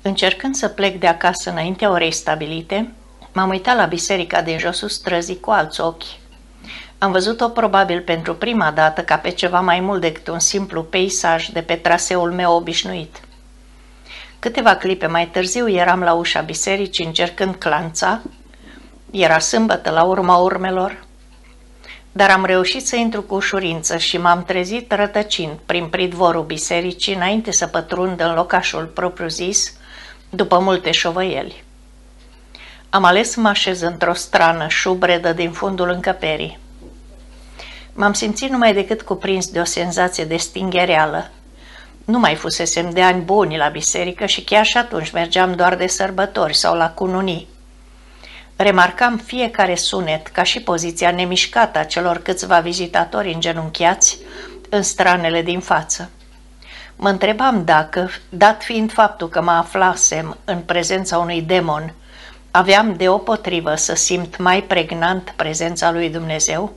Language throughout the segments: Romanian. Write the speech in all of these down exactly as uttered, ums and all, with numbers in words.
Încercând să plec de acasă înaintea orei stabilite, m-am uitat la biserica din josul străzii cu alți ochi. Am văzut-o probabil pentru prima dată ca pe ceva mai mult decât un simplu peisaj de pe traseul meu obișnuit. Câteva clipe mai târziu eram la ușa bisericii încercând clanța. Era sâmbătă la urma urmelor, dar am reușit să intru cu ușurință și m-am trezit rătăcind prin pridvorul bisericii înainte să pătrund în locașul propriu-zis, după multe șovăieli. Am ales să mă așez într-o strană șubredă din fundul încăperii. M-am simțit numai decât cuprins de o senzație de stinghereală. Nu mai fusesem de ani buni la biserică și chiar și atunci mergeam doar de sărbători sau la cununii. Remarcam fiecare sunet, ca și poziția nemișcată a celor câțiva vizitatori îngenunchiați în stranele din față. Mă întrebam dacă, dat fiind faptul că mă aflasem în prezența unui demon, aveam deopotrivă să simt mai pregnant prezența lui Dumnezeu?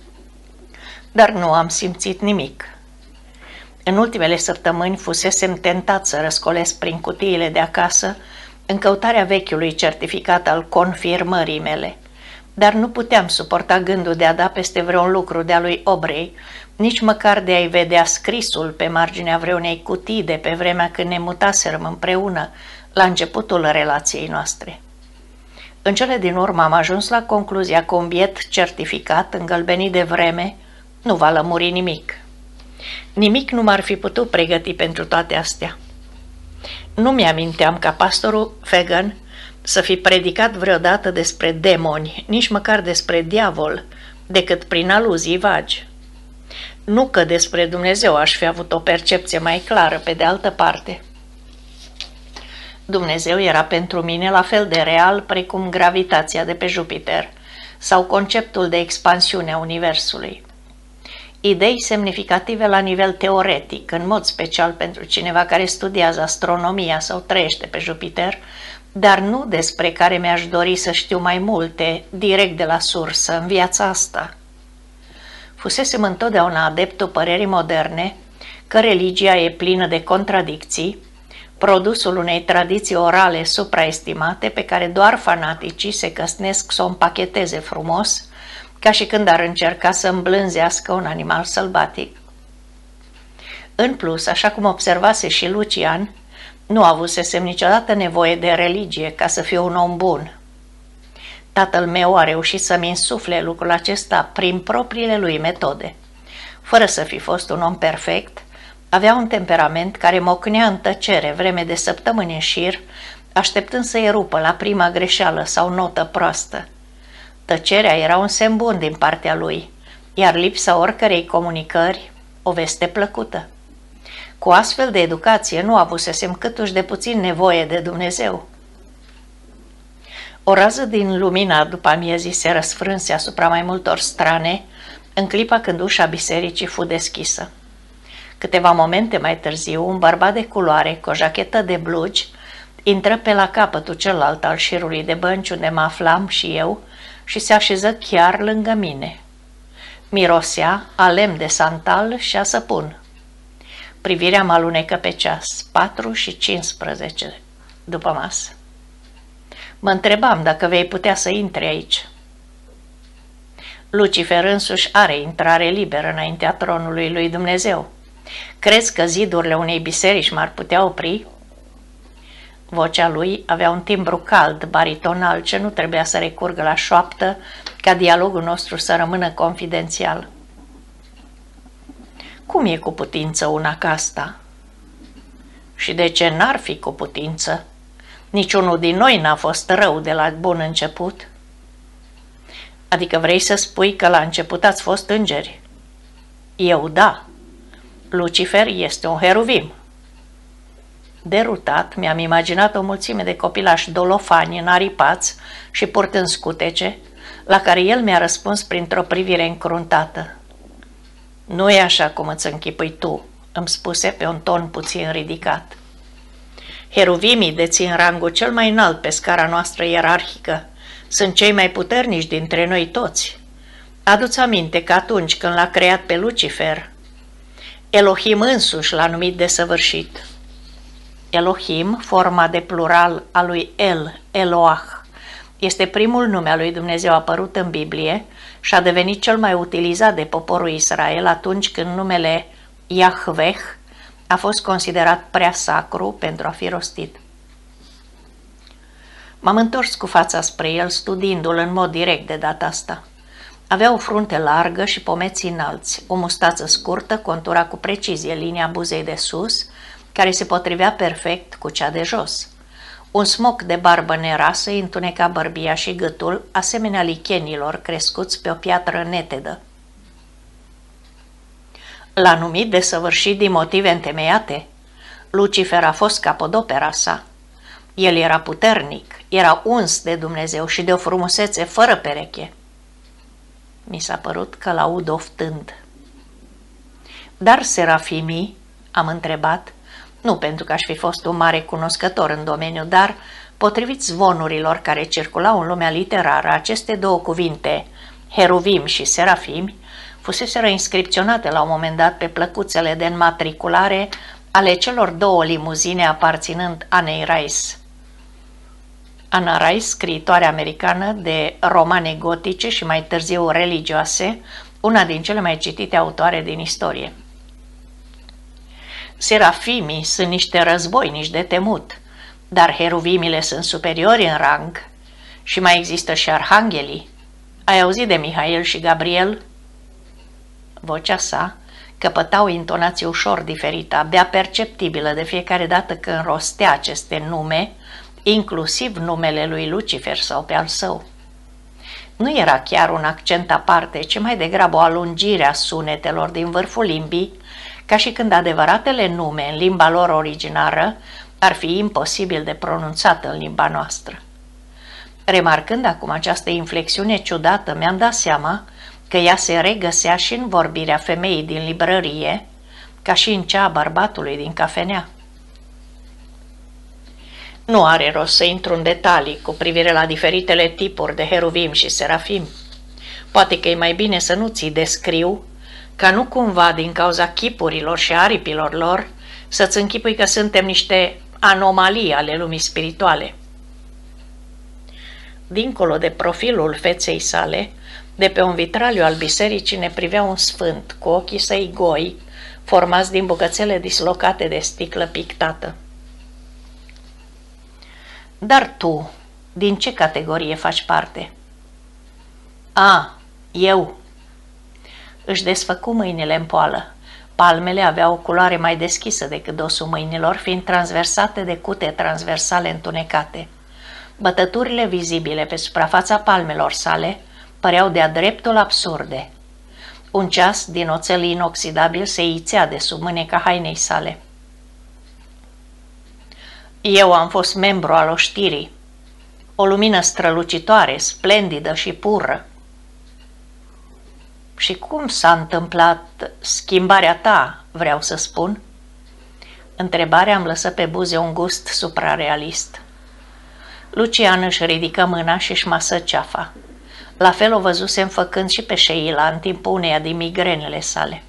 Dar nu am simțit nimic. În ultimele săptămâni fusesem tentat să răscolesc prin cutiile de acasă în căutarea vechiului certificat al confirmării mele, dar nu puteam suporta gândul de a da peste vreun lucru de-a lui Obrey, nici măcar de a-i vedea scrisul pe marginea vreunei cutii de pe vremea când ne mutaserăm împreună la începutul relației noastre. În cele din urmă am ajuns la concluzia că un biet certificat, îngălbenit de vreme, nu va lămuri nimic. Nimic nu m-ar fi putut pregăti pentru toate astea. Nu mi-aminteam ca pastorul Fagan să fi predicat vreodată despre demoni, nici măcar despre diavol, decât prin aluzii vagi. Nu că despre Dumnezeu aș fi avut o percepție mai clară, pe de altă parte. Dumnezeu era pentru mine la fel de real precum gravitația de pe Jupiter sau conceptul de expansiune a Universului. Idei semnificative la nivel teoretic, în mod special pentru cineva care studiază astronomia sau trăiește pe Jupiter, dar nu despre care mi-aș dori să știu mai multe, direct de la sursă, în viața asta. Fusesem întotdeauna adeptul părerii moderne că religia e plină de contradicții, produsul unei tradiții orale supraestimate pe care doar fanaticii se căsnesc să o împacheteze frumos, ca și când ar încerca să îmblânzească un animal sălbatic. În plus, așa cum observase și Lucian, nu avusesem niciodată nevoie de religie ca să fiu un om bun. Tatăl meu a reușit să-mi insufle lucrul acesta prin propriile lui metode. Fără să fi fost un om perfect, avea un temperament care mocnea în tăcere vreme de săptămâni în șir, așteptând să erupă la prima greșeală sau notă proastă. Tăcerea era un semn bun din partea lui, iar lipsa oricărei comunicări, o veste plăcută. Cu astfel de educație nu avusesem câtuși de puțin nevoie de Dumnezeu. O rază din lumina după amiezii se răsfrânse asupra mai multor strane în clipa când ușa bisericii fu deschisă. Câteva momente mai târziu, un bărbat de culoare cu o jachetă de blugi intră pe la capătul celălalt al șirului de bănci unde mă aflam și eu și se așeză chiar lângă mine. Mirosea a lemn de santal și a săpun. Privirea mă alunecă pe ceas, patru și cincisprezece după masă. Mă întrebam dacă vei putea să intri aici. Lucifer însuși are intrare liberă înaintea tronului lui Dumnezeu. Crezi că zidurile unei biserici m-ar putea opri? Vocea lui avea un timbru cald, baritonal, ce nu trebuia să recurgă la șoaptă ca dialogul nostru să rămână confidențial. Cum e cu putință una ca asta? Și de ce n-ar fi cu putință? Niciunul din noi n-a fost rău de la bun început. Adică vrei să spui că la început ați fost îngeri? Eu da. Lucifer este un heruvim. Derutat, mi-am imaginat o mulțime de copilași dolofani înaripați și purtând scutece, la care el mi-a răspuns printr-o privire încruntată. Nu e așa cum îți închipui tu, îmi spuse pe un ton puțin ridicat. Heruvimii dețin rangul cel mai înalt pe scara noastră ierarhică. Sunt cei mai puternici dintre noi toți. Adu-ți aminte că atunci când l-a creat pe Lucifer, Elohim însuși l-a numit desăvârșit. Elohim, forma de plural a lui El, Eloah, este primul nume al lui Dumnezeu apărut în Biblie și a devenit cel mai utilizat de poporul Israel atunci când numele Yahveh a fost considerat prea sacru pentru a fi rostit. M-am întors cu fața spre el, studiindu-l în mod direct de data asta. Avea o frunte largă și pomeți înalți, o mustață scurtă, contura cu precizie linia buzei de sus, care se potrivea perfect cu cea de jos. Un smoc de barbă nerasă întuneca bărbia și gâtul, asemenea lichenilor crescuți pe o piatră netedă. L-a numit desăvârșit din motive întemeiate. Lucifer a fost capodopera sa. El era puternic, era uns de Dumnezeu și de o frumusețe fără pereche. Mi s-a părut că l-aud oftând. Dar serafimii, am întrebat, nu pentru că aș fi fost un mare cunoscător în domeniu, dar, potrivit zvonurilor care circulau în lumea literară, aceste două cuvinte, heruvim și serafimi, fuseseră inscripționate la un moment dat pe plăcuțele de înmatriculare ale celor două limuzine aparținând Anei Rice. Anna Rice, scriitoare americană de romane gotice și mai târziu religioase, una din cele mai citite autoare din istorie. Serafimii sunt niște războinici de temut, dar heruvimile sunt superiori în rang și mai există și arhanghelii. Ai auzit de Mihail și Gabriel? Vocea sa căpăta o intonație ușor diferită, abia perceptibilă de fiecare dată când rostea aceste nume, inclusiv numele lui Lucifer sau pe al său. Nu era chiar un accent aparte, ci mai degrabă o alungire a sunetelor din vârful limbii, ca și când adevăratele nume în limba lor originară ar fi imposibil de pronunțat în limba noastră. Remarcând acum această inflexiune ciudată, mi-am dat seama că ea se regăsea și în vorbirea femeii din librărie, ca și în cea a bărbatului din cafenea. Nu are rost să intru în detalii cu privire la diferitele tipuri de heruvim și serafim. Poate că e mai bine să nu ți descriu, ca nu cumva din cauza chipurilor și aripilor lor să-ți închipui că suntem niște anomalii ale lumii spirituale. Dincolo de profilul feței sale, de pe un vitraliu al bisericii ne privea un sfânt cu ochii săi goi, formați din bucățele dislocate de sticlă pictată. Dar tu, din ce categorie faci parte? A, eu. Își desfăcu mâinile în poală. Palmele aveau o culoare mai deschisă decât dosul mâinilor, fiind transversate de cute transversale întunecate. Bătăturile vizibile pe suprafața palmelor sale păreau de-a dreptul absurde. Un ceas din oțel inoxidabil se ițea de sub mâneca hainei sale. Eu am fost membru al oștirii, o lumină strălucitoare, splendidă și pură. Și cum s-a întâmplat schimbarea ta, vreau să spun? Întrebarea îmi lăsă pe buze un gust suprarealist. Lucian își ridică mâna și își masă ceafa. La fel o văzusem făcând și pe Sheila în timpul uneia din migrenele sale.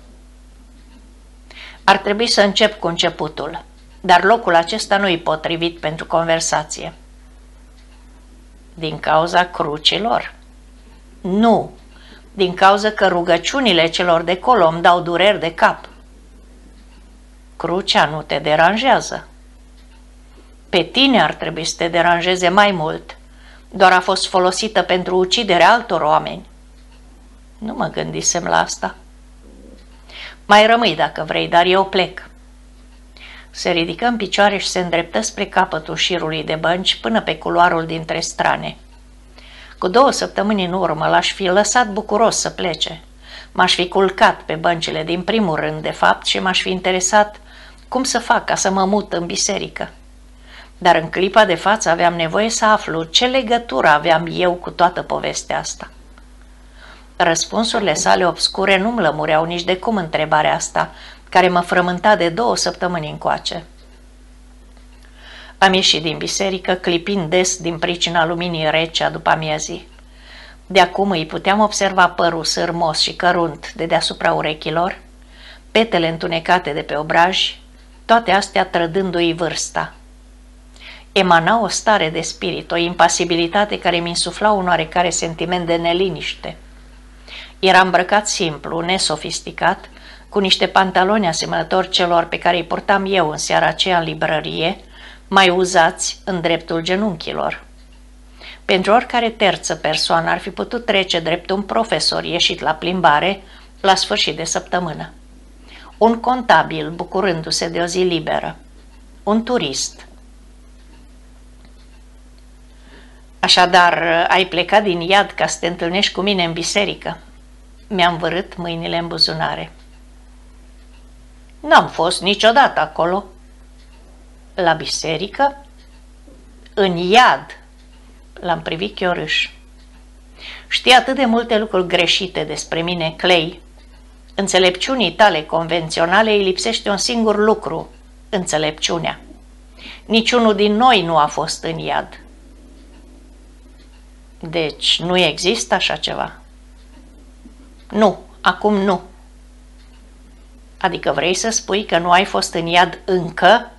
Ar trebui să încep cu începutul, dar locul acesta nu-i potrivit pentru conversație. Din cauza crucilor? Nu, din cauza că rugăciunile celor de colo îmi dau dureri de cap. Crucea nu te deranjează. Pe tine ar trebui să te deranjeze mai mult. Doar a fost folosită pentru uciderea altor oameni. Nu mă gândisem la asta. Mai rămâi dacă vrei, dar eu plec. Se ridică în picioare și se îndreptă spre capătul șirului de bănci până pe culoarul dintre strane. Cu două săptămâni în urmă l-aș fi lăsat bucuros să plece. M-aș fi culcat pe băncile din primul rând, de fapt, și m-aș fi interesat cum să fac ca să mă mut în biserică. Dar în clipa de față aveam nevoie să aflu ce legătură aveam eu cu toată povestea asta. Răspunsurile sale obscure nu-mi lămureau nici de cum întrebarea asta, care mă frământa de două săptămâni încoace. Am ieșit din biserică, clipind des din pricina luminii rece a după amiezii. De acum îi puteam observa părul sârmos și cărunt de deasupra urechilor, petele întunecate de pe obraj, toate astea trădându-i vârsta. Emana o stare de spirit, o impasibilitate care mi insufla un oarecare sentiment de neliniște. Era îmbrăcat simplu, nesofisticat, cu niște pantaloni asemănători celor pe care îi purtam eu în seara aceea în librărie, mai uzați în dreptul genunchilor. Pentru oricare terță persoană ar fi putut trece drept un profesor ieșit la plimbare la sfârșit de săptămână. Un contabil bucurându-se de o zi liberă. Un turist. Așadar, ai plecat din iad ca să te întâlnești cu mine în biserică? Mi-am vărât mâinile în buzunare. N-am fost niciodată acolo. La biserică? În iad. L-am privit chiorâș. Știi atât de multe lucruri greșite despre mine, Clay. Înțelepciunii tale convenționale îi lipsește un singur lucru, înțelepciunea. Niciunul din noi nu a fost în iad. Deci nu există așa ceva? Nu, acum nu. Adică vrei să spui că nu ai fost în iad încă?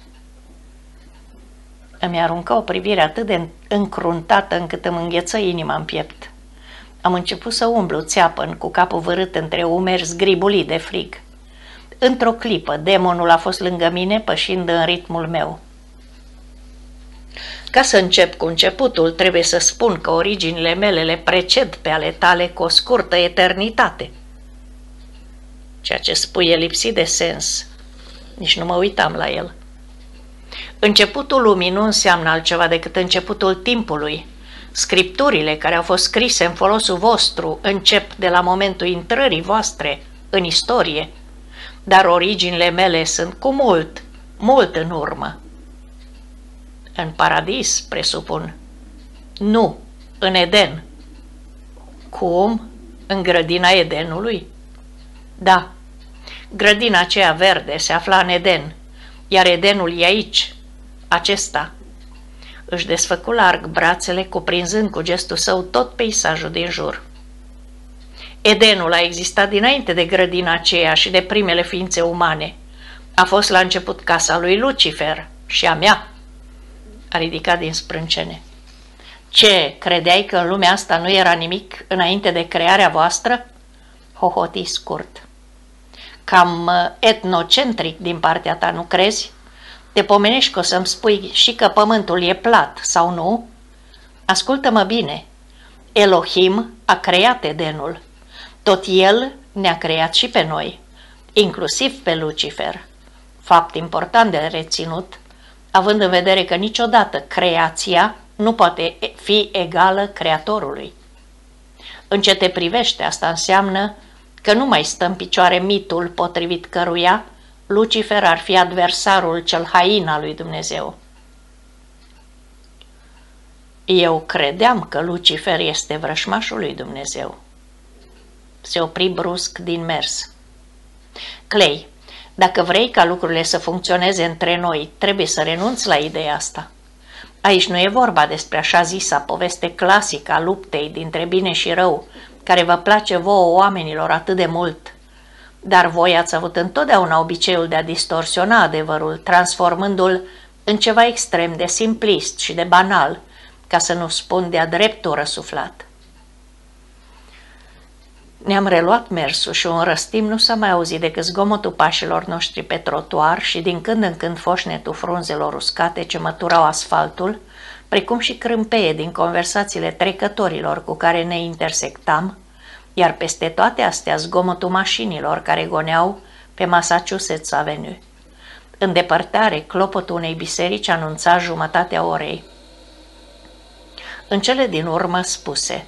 Îmi aruncă o privire atât de încruntată încât îmi îngheță inima în piept. Am început să umblu țeapăn cu capul vârât între umeri, zgribulit de frig. Într-o clipă, demonul a fost lângă mine, pășind în ritmul meu. Ca să încep cu începutul, trebuie să spun că originile mele le preced pe ale tale cu o scurtă eternitate. Ceea ce spui e lipsit de sens. Nici nu mă uitam la el. Începutul lumii nu înseamnă altceva decât începutul timpului. Scripturile care au fost scrise în folosul vostru încep de la momentul intrării voastre în istorie, dar originile mele sunt cu mult, mult în urmă. În paradis, presupun. Nu, în Eden. Cum? În grădina Edenului? Da, grădina aceea verde se afla în Eden, iar Edenul e aici, acesta. Își desfăcu larg brațele, cuprinzând cu gestul său tot peisajul din jur. Edenul a existat dinainte de grădina aceea și de primele ființe umane. A fost la început casa lui Lucifer și a mea. A ridicat din sprâncene. Ce, credeai că în lumea asta nu era nimic înainte de crearea voastră? Hohoti scurt. Cam etnocentric din partea ta, nu crezi? Te pomenești că o să-mi spui și că pământul e plat, sau nu? Ascultă-mă bine. Elohim a creat Edenul. Tot el ne-a creat și pe noi, inclusiv pe Lucifer. Fapt important de reținut, având în vedere că niciodată creația nu poate fi egală Creatorului. În ce te privește, asta înseamnă că nu mai stă în picioare mitul potrivit căruia Lucifer ar fi adversarul cel hain al lui Dumnezeu. Eu credeam că Lucifer este vrășmașul lui Dumnezeu. Se opri brusc din mers. Clay, dacă vrei ca lucrurile să funcționeze între noi, trebuie să renunți la ideea asta. Aici nu e vorba despre așa zisa poveste clasică a luptei dintre bine și rău, care vă place vouă oamenilor atât de mult. Dar voi ați avut întotdeauna obiceiul de a distorsiona adevărul, transformându-l în ceva extrem de simplist și de banal, ca să nu spun de-a dreptul răsuflat. Ne-am reluat mersul și un răstim nu s-a mai auzit decât zgomotul pașilor noștri pe trotuar și din când în când foșnetul frunzelor uscate ce măturau asfaltul, precum și crâmpeie din conversațiile trecătorilor cu care ne intersectam, iar peste toate astea zgomotul mașinilor care goneau pe Massachusetts Avenue. În depărtare, clopotul unei biserici anunța jumătatea orei. În cele din urmă spuse: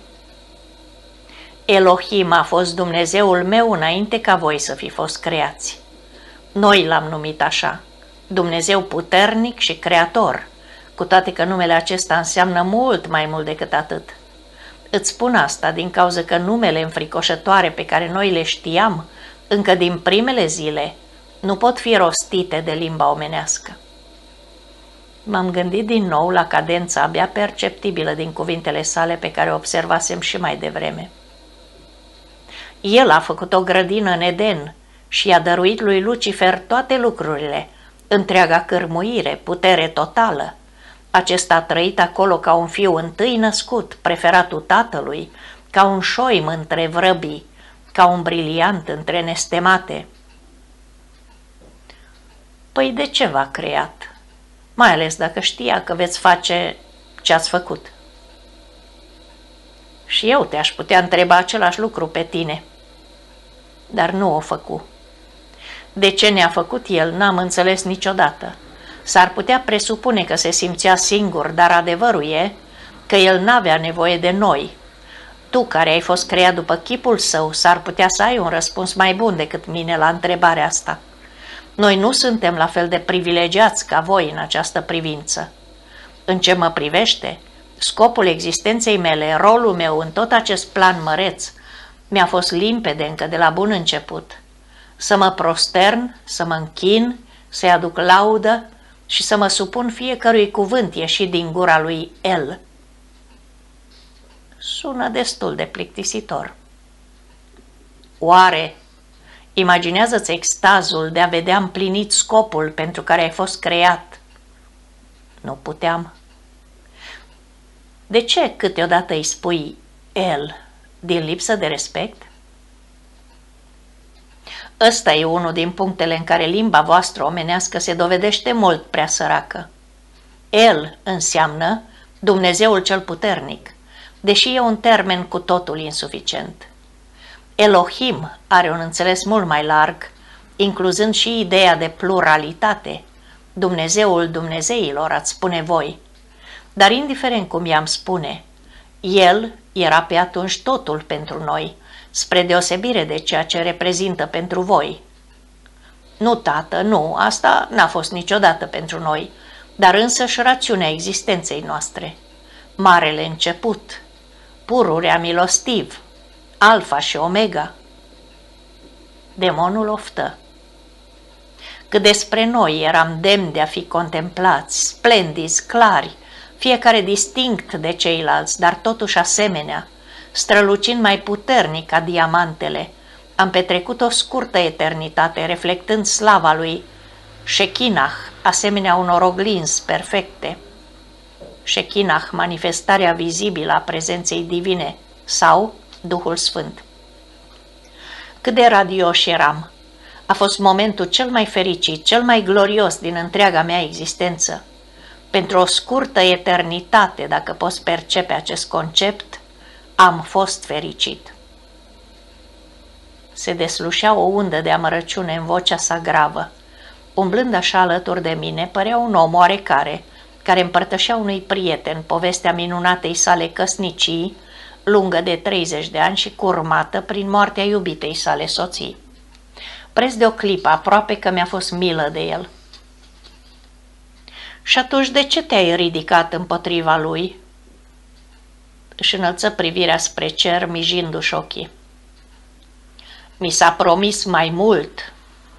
Elohim a fost Dumnezeul meu înainte ca voi să fi fost creați. Noi l-am numit așa, Dumnezeu puternic și creator, cu toate că numele acesta înseamnă mult mai mult decât atât. Îți spun asta din cauza că numele înfricoșătoare pe care noi le știam încă din primele zile nu pot fi rostite de limba omenească. M-am gândit din nou la cadența abia perceptibilă din cuvintele sale pe care o observasem și mai devreme. El a făcut o grădină în Eden și i-a dăruit lui Lucifer toate lucrurile, întreaga cârmuire, putere totală. Acesta a trăit acolo ca un fiu întâi născut, preferatul tatălui, ca un șoim între vrăbii, ca un briliant între nestemate. Păi de ce v-a creat? Mai ales dacă știa că veți face ce ați făcut. Și eu te-aș putea întreba același lucru pe tine. Dar nu o făcu. De ce ne-a făcut el, n-am înțeles niciodată. S-ar putea presupune că se simțea singur, dar adevărul e că el n-avea nevoie de noi. Tu, care ai fost creat după chipul său, s-ar putea să ai un răspuns mai bun decât mine la întrebarea asta. Noi nu suntem la fel de privilegiați ca voi în această privință. În ce mă privește, scopul existenței mele, rolul meu în tot acest plan măreț, mi-a fost limpede încă de la bun început. Să mă prostern, să mă închin, să-i aduc laudă și să mă supun fiecărui cuvânt ieșit din gura lui El. Sună destul de plictisitor. Oare, imaginează-ți extazul de a vedea împlinit scopul pentru care ai fost creat. Nu puteam. De ce câteodată îi spui El, din lipsă de respect? Ăsta e unul din punctele în care limba voastră omenească se dovedește mult prea săracă. El înseamnă Dumnezeul cel puternic, deși e un termen cu totul insuficient. Elohim are un înțeles mult mai larg, incluzând și ideea de pluralitate, Dumnezeul Dumnezeilor, ați spune voi. Dar indiferent cum i-am spune, El era pe atunci totul pentru noi, spre deosebire de ceea ce reprezintă pentru voi. Nu, tată, nu, asta n-a fost niciodată pentru noi, dar însăși rațiunea existenței noastre. Marele început, pururea milostiv, alfa și omega. Demonul oftă. Cât despre noi eram demni de a fi contemplați, splendizi, clari, fiecare distinct de ceilalți, dar totuși asemenea, strălucind mai puternic ca diamantele, am petrecut o scurtă eternitate reflectând slava lui Shekinah, asemenea unor oglinzi perfecte. Shekinah, manifestarea vizibilă a prezenței divine, sau Duhul Sfânt. Cât de radioși eram! A fost momentul cel mai fericit, cel mai glorios din întreaga mea existență. Pentru o scurtă eternitate, dacă poți percepe acest concept, am fost fericit. Se deslușea o undă de amărăciune în vocea sa gravă. Umblând așa alături de mine, părea un om oarecare, care împărtășea unui prieten povestea minunatei sale căsnicii, lungă de treizeci de ani și curmată prin moartea iubitei sale soții. Preț de o clipă, aproape că mi-a fost milă de el. Și atunci de ce te-ai ridicat împotriva lui? Își înălță privirea spre cer, mijindu-și ochii. Mi s-a promis mai mult.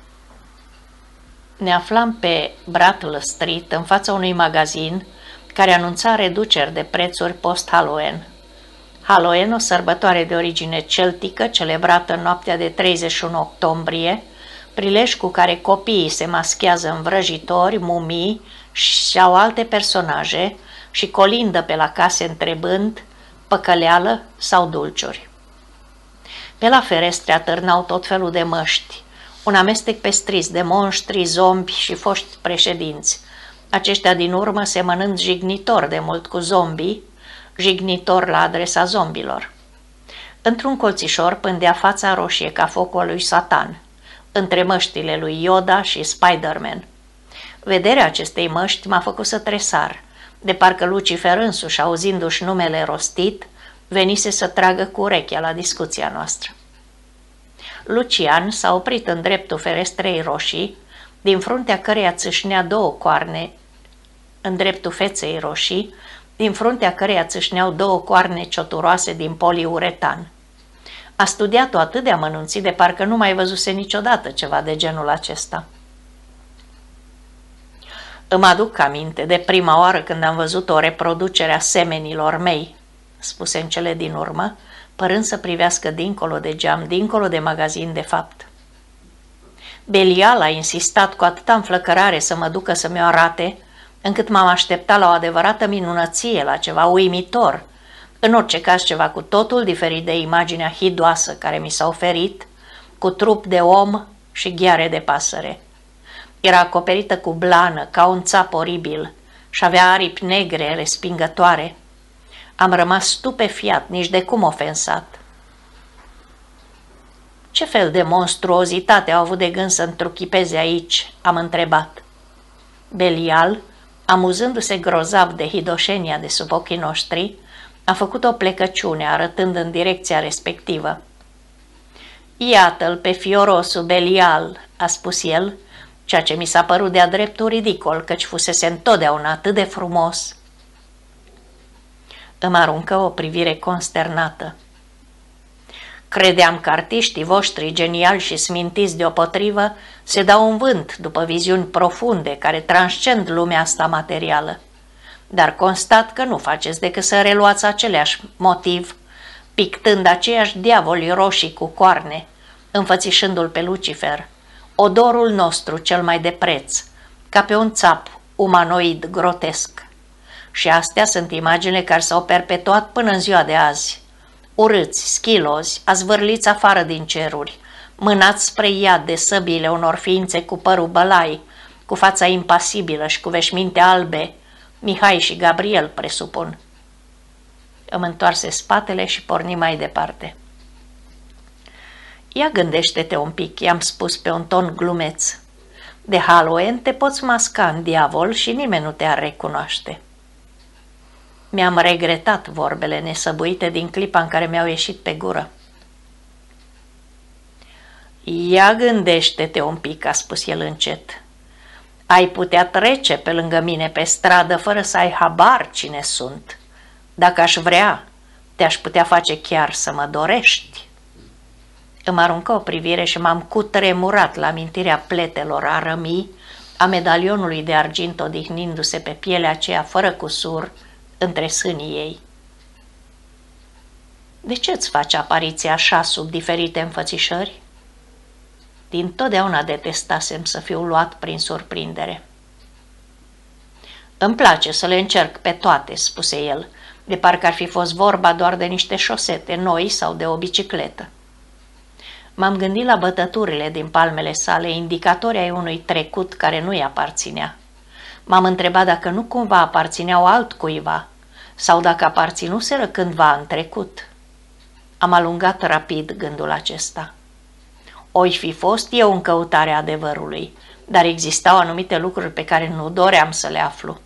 Ne aflam pe Brattle Street, în fața unui magazin care anunța reduceri de prețuri post-Halloween. Halloween, o sărbătoare de origine celtică, celebrată în noaptea de treizeci și unu octombrie, prilej cu care copiii se maschează în vrăjitori, mumii sau alte personaje și colindă pe la case întrebând păcăleală sau dulciuri. Pe la ferestre atârnau tot felul de măști, un amestec pestris de monștri, zombi și foști președinți, aceștia din urmă semănând jignitor de mult cu zombii, jignitor la adresa zombilor. Într-un colțișor pândea fața roșie ca focul lui Satan, între măștile lui Yoda și Spider-Man. Vederea acestei măști m-a făcut să tresar, de parcă Lucifer însuși, auzindu-și numele rostit, venise să tragă cu urechea la discuția noastră. Lucian s-a oprit în dreptul ferestrei roșii, din fruntea căreia țâșnea două coarne, în dreptul feței roșii, din fruntea căreia țâșneau două coarne cioturoase din poliuretan. A studiat-o atât de amănunțit de parcă nu mai văzuse niciodată ceva de genul acesta. Îmi aduc aminte de prima oară când am văzut o reproducere a semenilor mei, spuse în cele din urmă, părând să privească dincolo de geam, dincolo de magazin de fapt. Belial a insistat cu atâta înflăcărare să mă ducă să mi-o arate, încât m-am așteptat la o adevărată minunăție, la ceva uimitor, în orice caz ceva cu totul diferit de imaginea hidoasă care mi s-a oferit, cu trup de om și gheare de pasăre. Era acoperită cu blană, ca un țap oribil, și avea aripi negre, respingătoare. Am rămas stupefiat, nici de cum ofensat. Ce fel de monstruozitate au avut de gând să întruchipeze aici? Am întrebat. Belial, amuzându-se grozav de hidoșenia de sub ochii noștri, a făcut o plecăciune, arătând în direcția respectivă. Iată-l pe fiorosul Belial, a spus el, ceea ce mi s-a părut de-a dreptul ridicol, căci fusese întotdeauna atât de frumos. Îmi aruncă o privire consternată. Credeam că artiștii voștri geniali și smintiți deopotrivă se dau un vânt după viziuni profunde care transcend lumea asta materială. Dar constat că nu faceți decât să reluați aceleași motiv, pictând aceiași diavoli roșii cu coarne, înfățișându-l pe Lucifer, odorul nostru cel mai de preț, ca pe un țap umanoid grotesc. Și astea sunt imagine care s-au perpetuat până în ziua de azi. Urâți, schilozi, azvârliți afară din ceruri, mânați spre iad de săbile unor ființe cu părul bălai, cu fața impasibilă și cu veșminte albe, Mihai și Gabriel, presupun. Îmi întoarse spatele și porni mai departe. Ia gândește-te un pic, i-am spus pe un ton glumeț. De Halloween te poți masca în diavol și nimeni nu te-ar recunoaște. Mi-am regretat vorbele nesăbuite din clipa în care mi-au ieșit pe gură. Ia gândește-te un pic, a spus el încet. Ai putea trece pe lângă mine pe stradă fără să ai habar cine sunt. Dacă aș vrea, te-aș putea face chiar să mă dorești. Îmi aruncă o privire și m-am cutremurat la amintirea pletelor a rămii, a medalionului de argint odihnindu-se pe pielea aceea fără cusur între sânii ei. De ce îți faci apariția așa sub diferite înfățișări? Dintotdeauna detestasem să fiu luat prin surprindere. Îmi place să le încerc pe toate, spuse el, de parcă ar fi fost vorba doar de niște șosete noi sau de o bicicletă. M-am gândit la bătăturile din palmele sale, indicatori ai unui trecut care nu-i aparținea. M-am întrebat dacă nu cumva aparțineau altcuiva sau dacă aparținuseră cândva în trecut. Am alungat rapid gândul acesta. Oi fi fost eu în căutarea adevărului, dar existau anumite lucruri pe care nu doream să le aflu.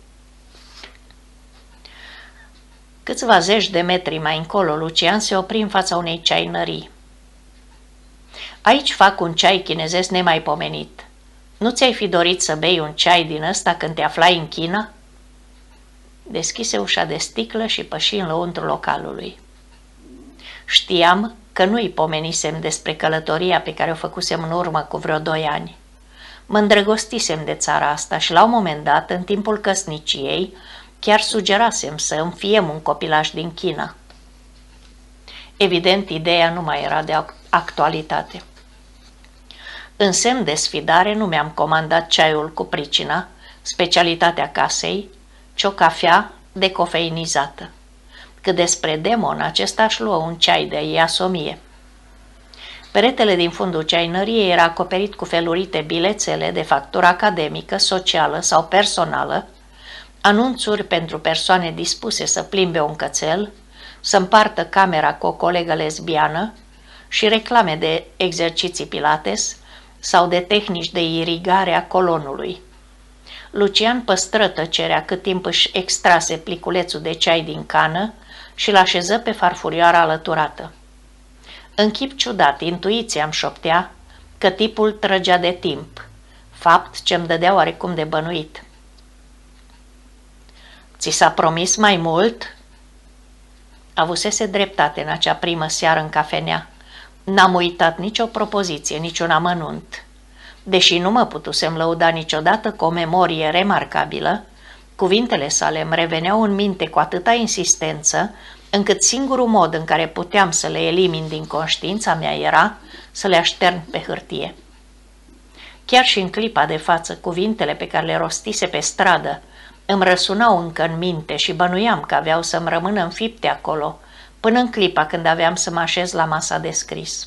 Câțiva zeci de metri mai încolo, Lucian se opri în fața unei ceainării. Aici fac un ceai chinezesc nemaipomenit. Nu ți-ai fi dorit să bei un ceai din ăsta când te aflai în China? Deschise ușa de sticlă și păși în lăuntrul localului. Știam că nu-i pomenisem despre călătoria pe care o făcusem în urmă cu vreo doi ani. Mă îndrăgostisem de țara asta și la un moment dat, în timpul căsniciei, chiar sugerasem să înfiem un copilaș din China. Evident, ideea nu mai era de actualitate. În semn de sfidare nu mi-am comandat ceaiul cu pricina, specialitatea casei, ci o cafea decofeinizată. Cât despre demon, acesta își luă un ceai de iasomie. Peretele din fundul ceainăriei era acoperit cu felurite bilețele de factură academică, socială sau personală, anunțuri pentru persoane dispuse să plimbe un cățel, să împartă camera cu o colegă lesbiană și reclame de exerciții pilates sau de tehnici de irigare a colonului. Lucian păstră tăcerea cât timp își extrase pliculețul de ceai din cană și l-așeză pe farfurioara alăturată. În chip ciudat, intuiția îmi șoptea că tipul trăgea de timp, fapt ce îmi dădea oarecum de bănuit. Ți s-a promis mai mult? Avusese dreptate în acea primă seară în cafenea. N-am uitat nicio propoziție, niciun amănunt. Deși nu mă putusem lăuda niciodată cu o memorie remarcabilă, cuvintele sale îmi reveneau în minte cu atâta insistență, încât singurul mod în care puteam să le elimin din conștiința mea era să le aștern pe hârtie. Chiar și în clipa de față, cuvintele pe care le rostise pe stradă Îmi răsunau încă în minte și bănuiam că aveau să-mi rămână înfipte acolo, până în clipa când aveam să mă așez la masa de scris.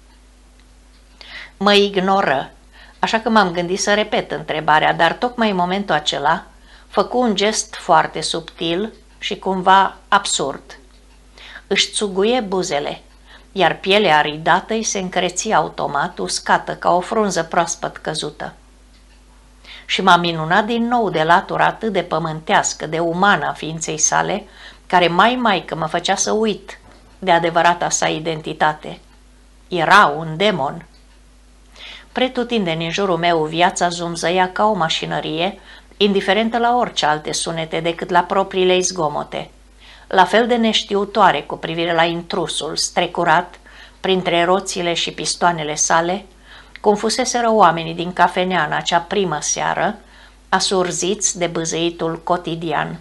Mă ignoră, așa că m-am gândit să repet întrebarea, dar tocmai în momentul acela făcu un gest foarte subtil și cumva absurd. Își țuguie buzele, iar pielea aridată îi se încreți automat, uscată ca o frunză proaspăt căzută. Și m-am minunat din nou de latura atât de pământească, de umană a ființei sale, care mai mai că mă făcea să uit de adevărata sa identitate. Era un demon. Pretutindeni în jurul meu viața zumzăia ca o mașinărie, indiferentă la orice alte sunete decât la propriile ei zgomote, la fel de neștiutoare cu privire la intrusul strecurat printre roțile și pistoanele sale, cum fuseseră oamenii din cafenea în acea primă seară, asurziți de bâzâitul cotidian.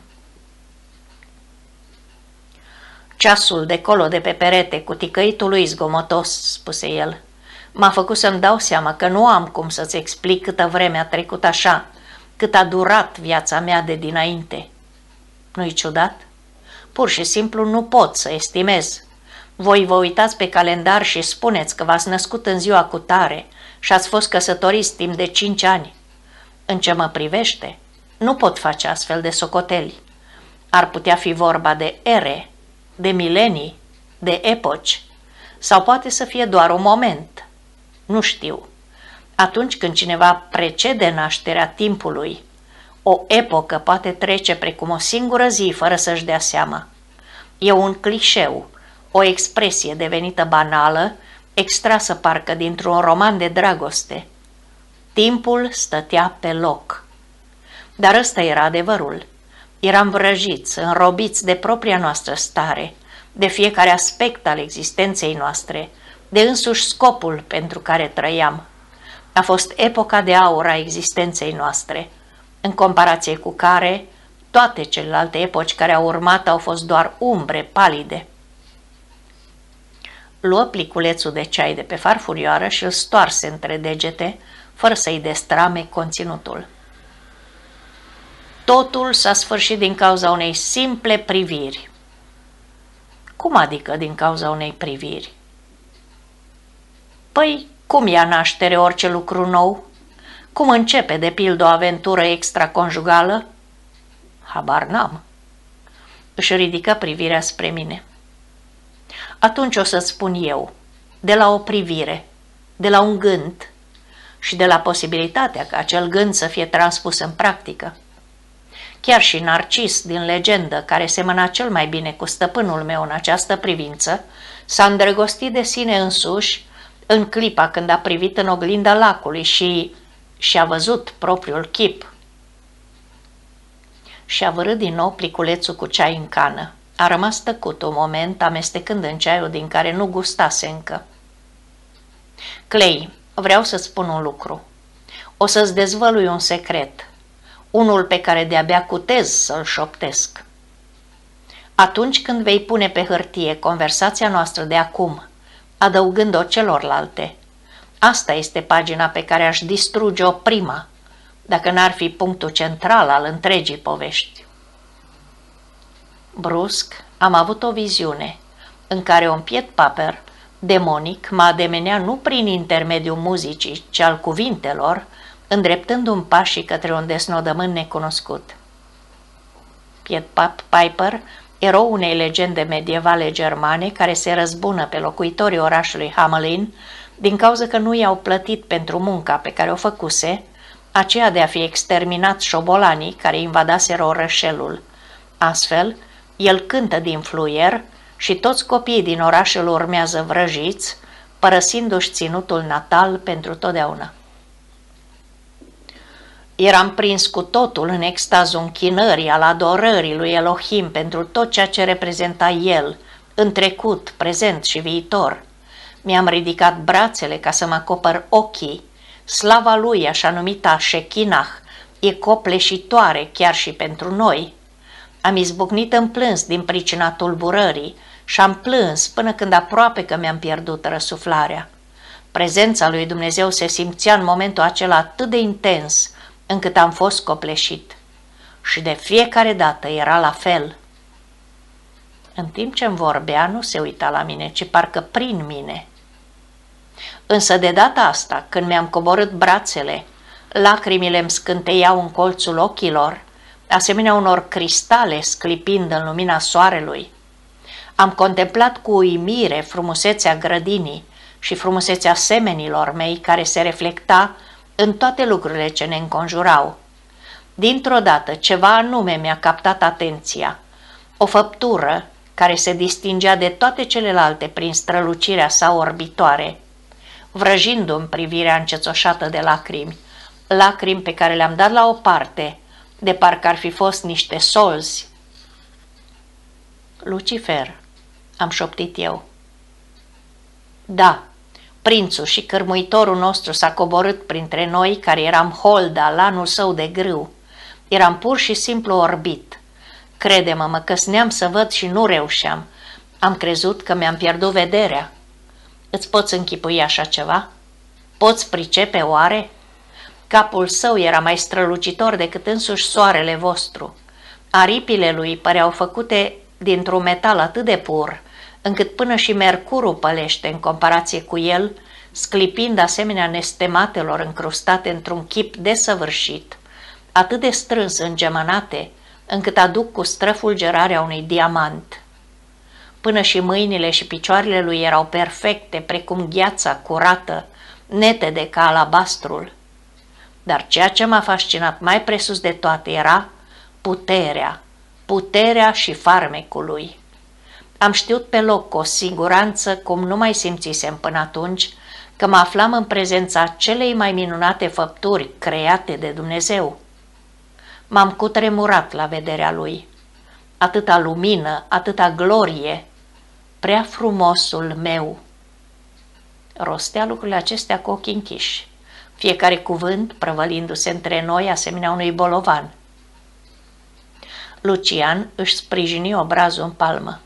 Ceasul de colo de pe perete cu ticăitul lui zgomotos, spuse el, m-a făcut să-mi dau seama că nu am cum să-ți explic câtă vreme a trecut așa, cât a durat viața mea de dinainte. Nu-i ciudat? Pur și simplu nu pot să estimez. Voi vă uitați pe calendar și spuneți că v-ați născut în ziua cu tare și ați fost căsătoriți timp de cinci ani. În ce mă privește, nu pot face astfel de socoteli. Ar putea fi vorba de ere, de milenii, de epoci, sau poate să fie doar un moment. Nu știu. Atunci când cineva precede nașterea timpului, o epocă poate trece precum o singură zi fără să-și dea seama. E un clișeu, o expresie devenită banală, extrasă parcă dintr-un roman de dragoste. Timpul stătea pe loc. Dar ăsta era adevărul. Eram vrăjiți, înrobiți de propria noastră stare, de fiecare aspect al existenței noastre, de însuși scopul pentru care trăiam. A fost epoca de aur a existenței noastre, în comparație cu care toate celelalte epoci care au urmat au fost doar umbre palide. Luă pliculețul de ceai de pe farfurioară și îl stoarse între degete, fără să-i destrame conținutul. Totul s-a sfârșit din cauza unei simple priviri. Cum adică din cauza unei priviri? Păi, cum ia naștere orice lucru nou? Cum începe, de pildă, o aventură extraconjugală? Habar n-am. Își ridică privirea spre mine. Atunci o să-ți spun eu, de la o privire, de la un gând și de la posibilitatea ca acel gând să fie transpus în practică. Chiar și Narcis din legendă, care semăna cel mai bine cu stăpânul meu în această privință, s-a îndrăgostit de sine însuși în clipa când a privit în oglinda lacului și și-a văzut propriul chip. Și-a vărât din nou pliculețul cu ceai în cană. A rămas tăcut un moment, amestecând în ceaiul din care nu gustase încă. Clay, vreau să spun un lucru. O să-ți dezvălui un secret, unul pe care de-abia cutez să-l șoptesc. Atunci când vei pune pe hârtie conversația noastră de acum, adăugând-o celorlalte, asta este pagina pe care aș distruge-o prima, dacă n-ar fi punctul central al întregii povești. Brusc am avut o viziune în care un piet paper demonic mă ademenea nu prin intermediul muzicii, ci al cuvintelor, îndreptându-mi pașii către un desnodământ necunoscut. Piet Piper, erou unei legende medievale germane care se răzbună pe locuitorii orașului Hamelin din cauza că nu i-au plătit pentru munca pe care o făcuse, aceea de a fi exterminat șobolanii care invadaseră orășelul. Astfel, el cântă din fluier și toți copiii din oraș îl urmează vrăjiți, părăsindu-și ținutul natal pentru totdeauna. Eram prins cu totul în extazul închinării, al adorării lui Elohim pentru tot ceea ce reprezenta el, în trecut, prezent și viitor. Mi-am ridicat brațele ca să mă acopăr ochii. Slava lui, așa numita Shekinah, e copleșitoare chiar și pentru noi. Am izbucnit în plâns din pricina tulburării și am plâns până când aproape că mi-am pierdut răsuflarea. Prezența lui Dumnezeu se simțea în momentul acela atât de intens, încât am fost copleșit. și de fiecare dată era la fel. În timp ce îmi vorbea, nu se uita la mine, ci parcă prin mine. Însă de data asta, când mi-am coborât brațele, lacrimile îmi scânteiau în colțul ochilor, asemenea unor cristale sclipind în lumina soarelui. Am contemplat cu uimire frumusețea grădinii și frumusețea semenilor mei care se reflecta în toate lucrurile ce ne înconjurau. Dintr-o dată, ceva anume mi-a captat atenția, o făptură care se distingea de toate celelalte prin strălucirea sa orbitoare, vrăjindu-mi privirea încețoșată de lacrimi, lacrimi pe care le-am dat la o parte, de parcă ar fi fost niște solzi. Lucifer, am șoptit eu. Da, prințul și cărmuitorul nostru s-a coborât printre noi care eram Holda, lanul său de grâu. Eram pur și simplu orbit. Crede-mă, mă căsneam să văd și nu reușeam. Am crezut că mi-am pierdut vederea. Îți poți închipui așa ceva? Poți pricepe oare? Capul său era mai strălucitor decât însuși soarele vostru. Aripile lui păreau făcute dintr-un metal atât de pur, încât până și mercurul pălește în comparație cu el, sclipind asemenea nestematelor încrustate într-un chip desăvârșit, atât de strâns îngemănate, încât aduc cu străfulgerarea unui diamant. Până și mâinile și picioarele lui erau perfecte, precum gheața curată, netede ca alabastrul. Dar ceea ce m-a fascinat mai presus de toate era puterea, puterea și farmecul lui. Am știut pe loc cu o siguranță cum nu mai simțisem până atunci că mă aflam în prezența celei mai minunate făpturi create de Dumnezeu. M-am cutremurat la vederea lui. Atâta lumină, atâta glorie, prea frumosul meu. Rostea lucrurile acestea cu ochii închiși, fiecare cuvânt prăvălindu-se între noi asemenea unui bolovan. Lucian își sprijini obrazul în palmă.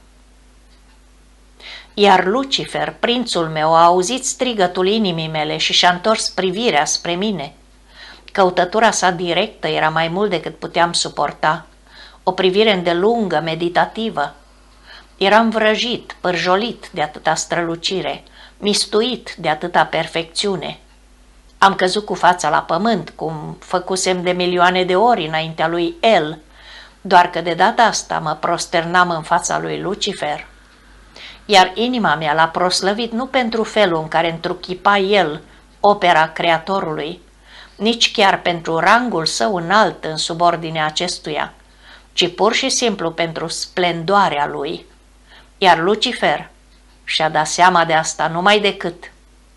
Iar Lucifer, prințul meu, a auzit strigătul inimii mele și și-a întors privirea spre mine. Căutătura sa directă era mai mult decât puteam suporta, o privire îndelungă, meditativă. Eram vrăjit, pârjolit de atâta strălucire, mistuit de atâta perfecțiune. Am căzut cu fața la pământ, cum făcusem de milioane de ori înaintea lui El, doar că de data asta mă prosternam în fața lui Lucifer. Iar inima mea l-a proslăvit nu pentru felul în care întruchipa el opera Creatorului, nici chiar pentru rangul său înalt în subordinea acestuia, ci pur și simplu pentru splendoarea lui. Iar Lucifer și-a dat seama de asta numai decât.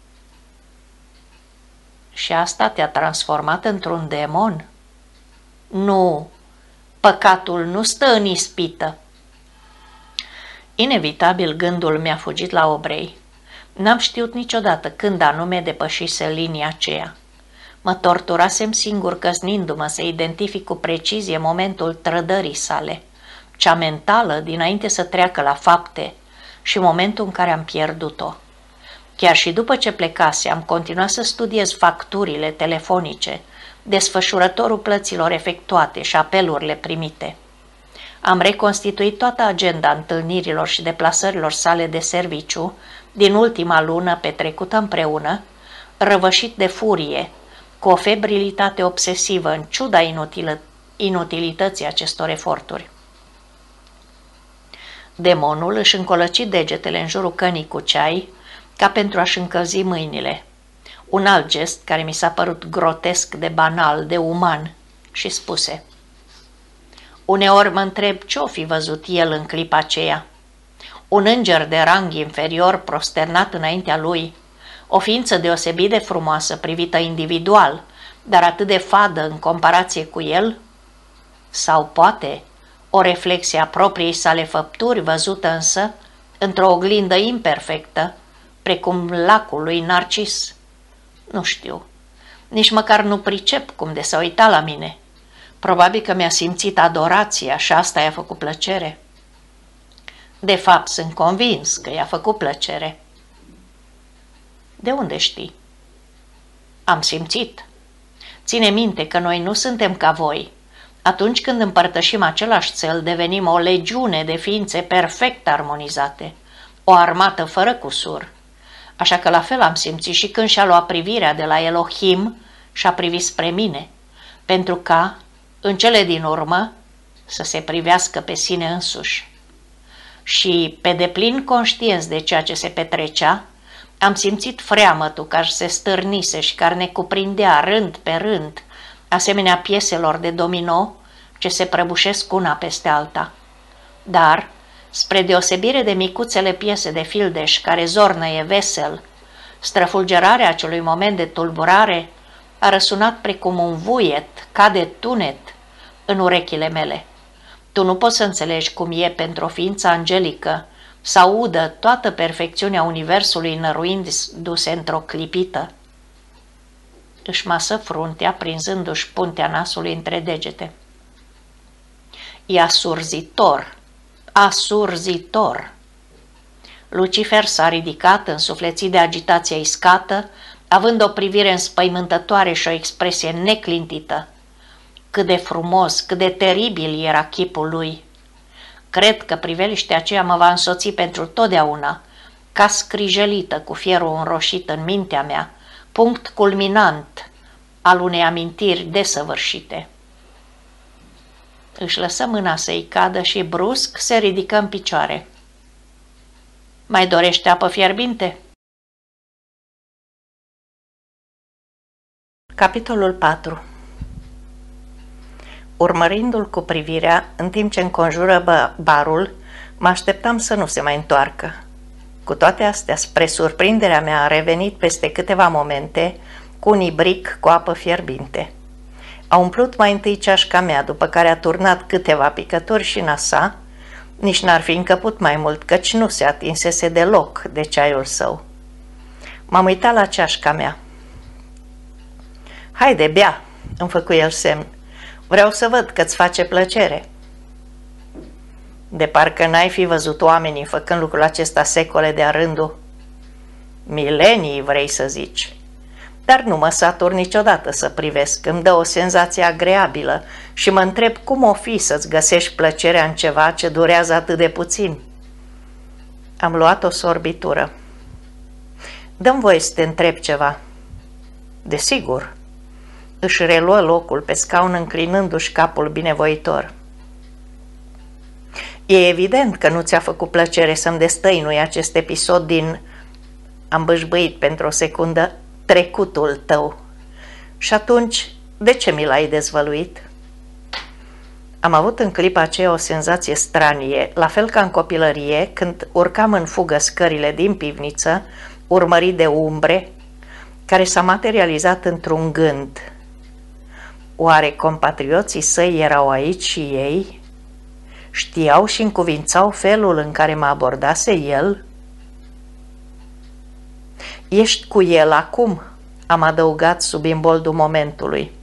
Și asta te-a transformat într-un demon? Nu, păcatul nu stă în ispită. Inevitabil gândul mi-a fugit la obrei. N-am știut niciodată când anume depășise linia aceea. Mă torturasem singur căsnindu-mă să identific cu precizie momentul trădării sale, cea mentală dinainte să treacă la fapte și momentul în care am pierdut-o. Chiar și după ce plecase, am continuat să studiez facturile telefonice, desfășurătorul plăților efectuate și apelurile primite. Am reconstituit toată agenda întâlnirilor și deplasărilor sale de serviciu din ultima lună petrecută împreună, răvășit de furie, cu o febrilitate obsesivă în ciuda inutilă, inutilității acestor eforturi. Demonul își încolăci degetele în jurul cănii cu ceai ca pentru a-și încălzi mâinile, un alt gest care mi s-a părut grotesc de banal, de uman, și spuse: uneori mă întreb ce-o fi văzut el în clipa aceea. Un înger de rang inferior prosternat înaintea lui, o ființă deosebit de frumoasă privită individual, dar atât de fadă în comparație cu el? Sau poate o reflexie a propriei sale făpturi văzută însă într-o oglindă imperfectă, precum lacul lui Narcis? Nu știu, nici măcar nu pricep cum de s-a uitat la mine. Probabil că mi-a simțit adorația și asta i-a făcut plăcere. De fapt, sunt convins că i-a făcut plăcere. De unde știi? Am simțit. Ține minte că noi nu suntem ca voi. Atunci când împărtășim același cel, devenim o legiune de ființe perfect armonizate, o armată fără cusur. Așa că la fel am simțit și când și-a luat privirea de la Elohim și-a privit spre mine, pentru ca, în cele din urmă, să se privească pe sine însuși. Și, pe deplin conștienți de ceea ce se petrecea, am simțit freamătul care se stârnise și care ne cuprindea rând pe rând, asemenea pieselor de domino ce se prăbușesc una peste alta. Dar, spre deosebire de micuțele piese de fildeș care zornăie vesel, străfulgerarea acelui moment de tulburare a răsunat precum un vuiet, ca de tunet, în urechile mele. Tu nu poți să înțelegi cum e pentru o ființă angelică să audă toată perfecțiunea universului năruindu-se într-o clipită. Își masă fruntea, prinzându-și puntea nasului între degete. E asurzitor, asurzitor. Lucifer s-a ridicat, însuflețit de agitația iscată, având o privire înspăimântătoare și o expresie neclintită. Cât de frumos, cât de teribil era chipul lui. Cred că priveliștea aceea mă va însoți pentru totdeauna, ca scrijelită cu fierul înroșit în mintea mea, punct culminant al unei amintiri desăvârșite. Își lăsă mâna să-i cadă și brusc se ridică în picioare. Mai dorește apă fierbinte? Capitolul patru. Urmărindu-l cu privirea, în timp ce înconjură barul, mă așteptam să nu se mai întoarcă. Cu toate astea, spre surprinderea mea, a revenit peste câteva momente cu un ibric cu apă fierbinte. A umplut mai întâi ceașca mea, după care a turnat câteva picături și în a sa, nici n-ar fi încăput mai mult, căci nu se atinsese deloc de ceaiul său. M-am uitat la ceașca mea. Haide, bea, îmi făcu el semn. Vreau să văd că-ți face plăcere. De parcă n-ai fi văzut oamenii făcând lucrul acesta secole de-a rândul. Milenii, vrei să zici. Dar nu mă satur niciodată să privesc, îmi dă o senzație agreabilă și mă întreb cum o fi să-ți găsești plăcerea în ceva ce durează atât de puțin. Am luat o sorbitură. Dă-mi voie să te întreb ceva. Desigur. Își reluă locul pe scaun înclinându-și capul binevoitor. E evident că nu ți-a făcut plăcere să-mi destăinui acest episod din... Am bâșbâit pentru o secundă trecutul tău. Și atunci, de ce mi l-ai dezvăluit? Am avut în clipa aceea o senzație stranie, la fel ca în copilărie, când urcam în fugă scările din pivniță, urmărit de umbre, care s-a materializat într-un gând. Oare compatrioții săi erau aici și ei? Știau și încuvințau felul în care mă abordase el? Ești cu el acum, am adăugat sub imboldul momentului.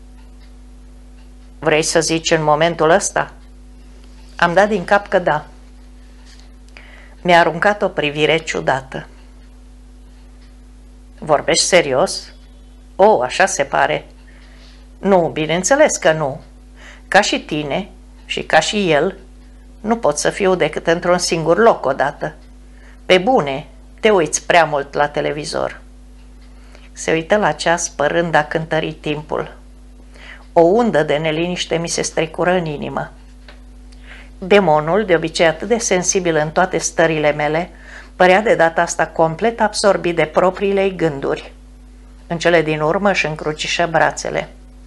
Vrei să zici în momentul ăsta? Am dat din cap că da. Mi-a aruncat o privire ciudată. Vorbești serios? O, așa se pare. Nu, bineînțeles că nu. Ca și tine și ca și el, nu pot să fiu decât într-un singur loc odată. Pe bune, te uiți prea mult la televizor. Se uită la ceas, părând a cântări timpul. O undă de neliniște mi se strecură în inimă. Demonul, de obicei atât de sensibil în toate stările mele, părea de data asta complet absorbit de propriile ei gânduri. În cele din urmă își încrucișă brațele.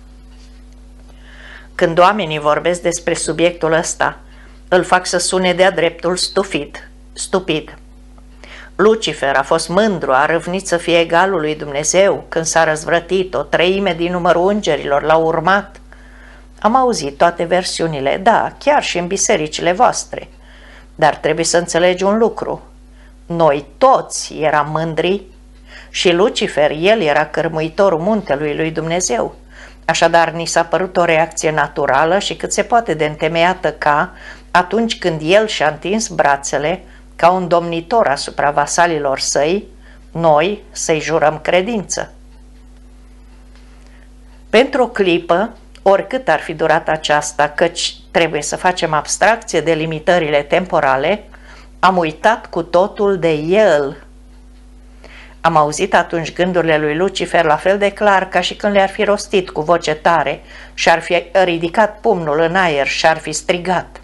Când oamenii vorbesc despre subiectul ăsta, îl fac să sune de-a dreptul stupid. stupid. Lucifer a fost mândru, a râvnit să fie egalul lui Dumnezeu când s-a răzvrătit, o treime din numărul îngerilor l-au urmat. Am auzit toate versiunile, da, chiar și în bisericile voastre. Dar trebuie să înțelegi un lucru. Noi toți eram mândri și Lucifer, el era cărmuitorul muntelui lui Dumnezeu. Așadar, ni s-a părut o reacție naturală și cât se poate de întemeiată ca, atunci când el și-a întins brațele, ca un domnitor asupra vasalilor săi, noi să-i jurăm credință. Pentru o clipă, oricât ar fi durat aceasta, căci trebuie să facem abstracție de limitările temporale, am uitat cu totul de el. Am auzit atunci gândurile lui Lucifer la fel de clar ca și când le-ar fi rostit cu voce tare și ar fi ridicat pumnul în aer și ar fi strigat: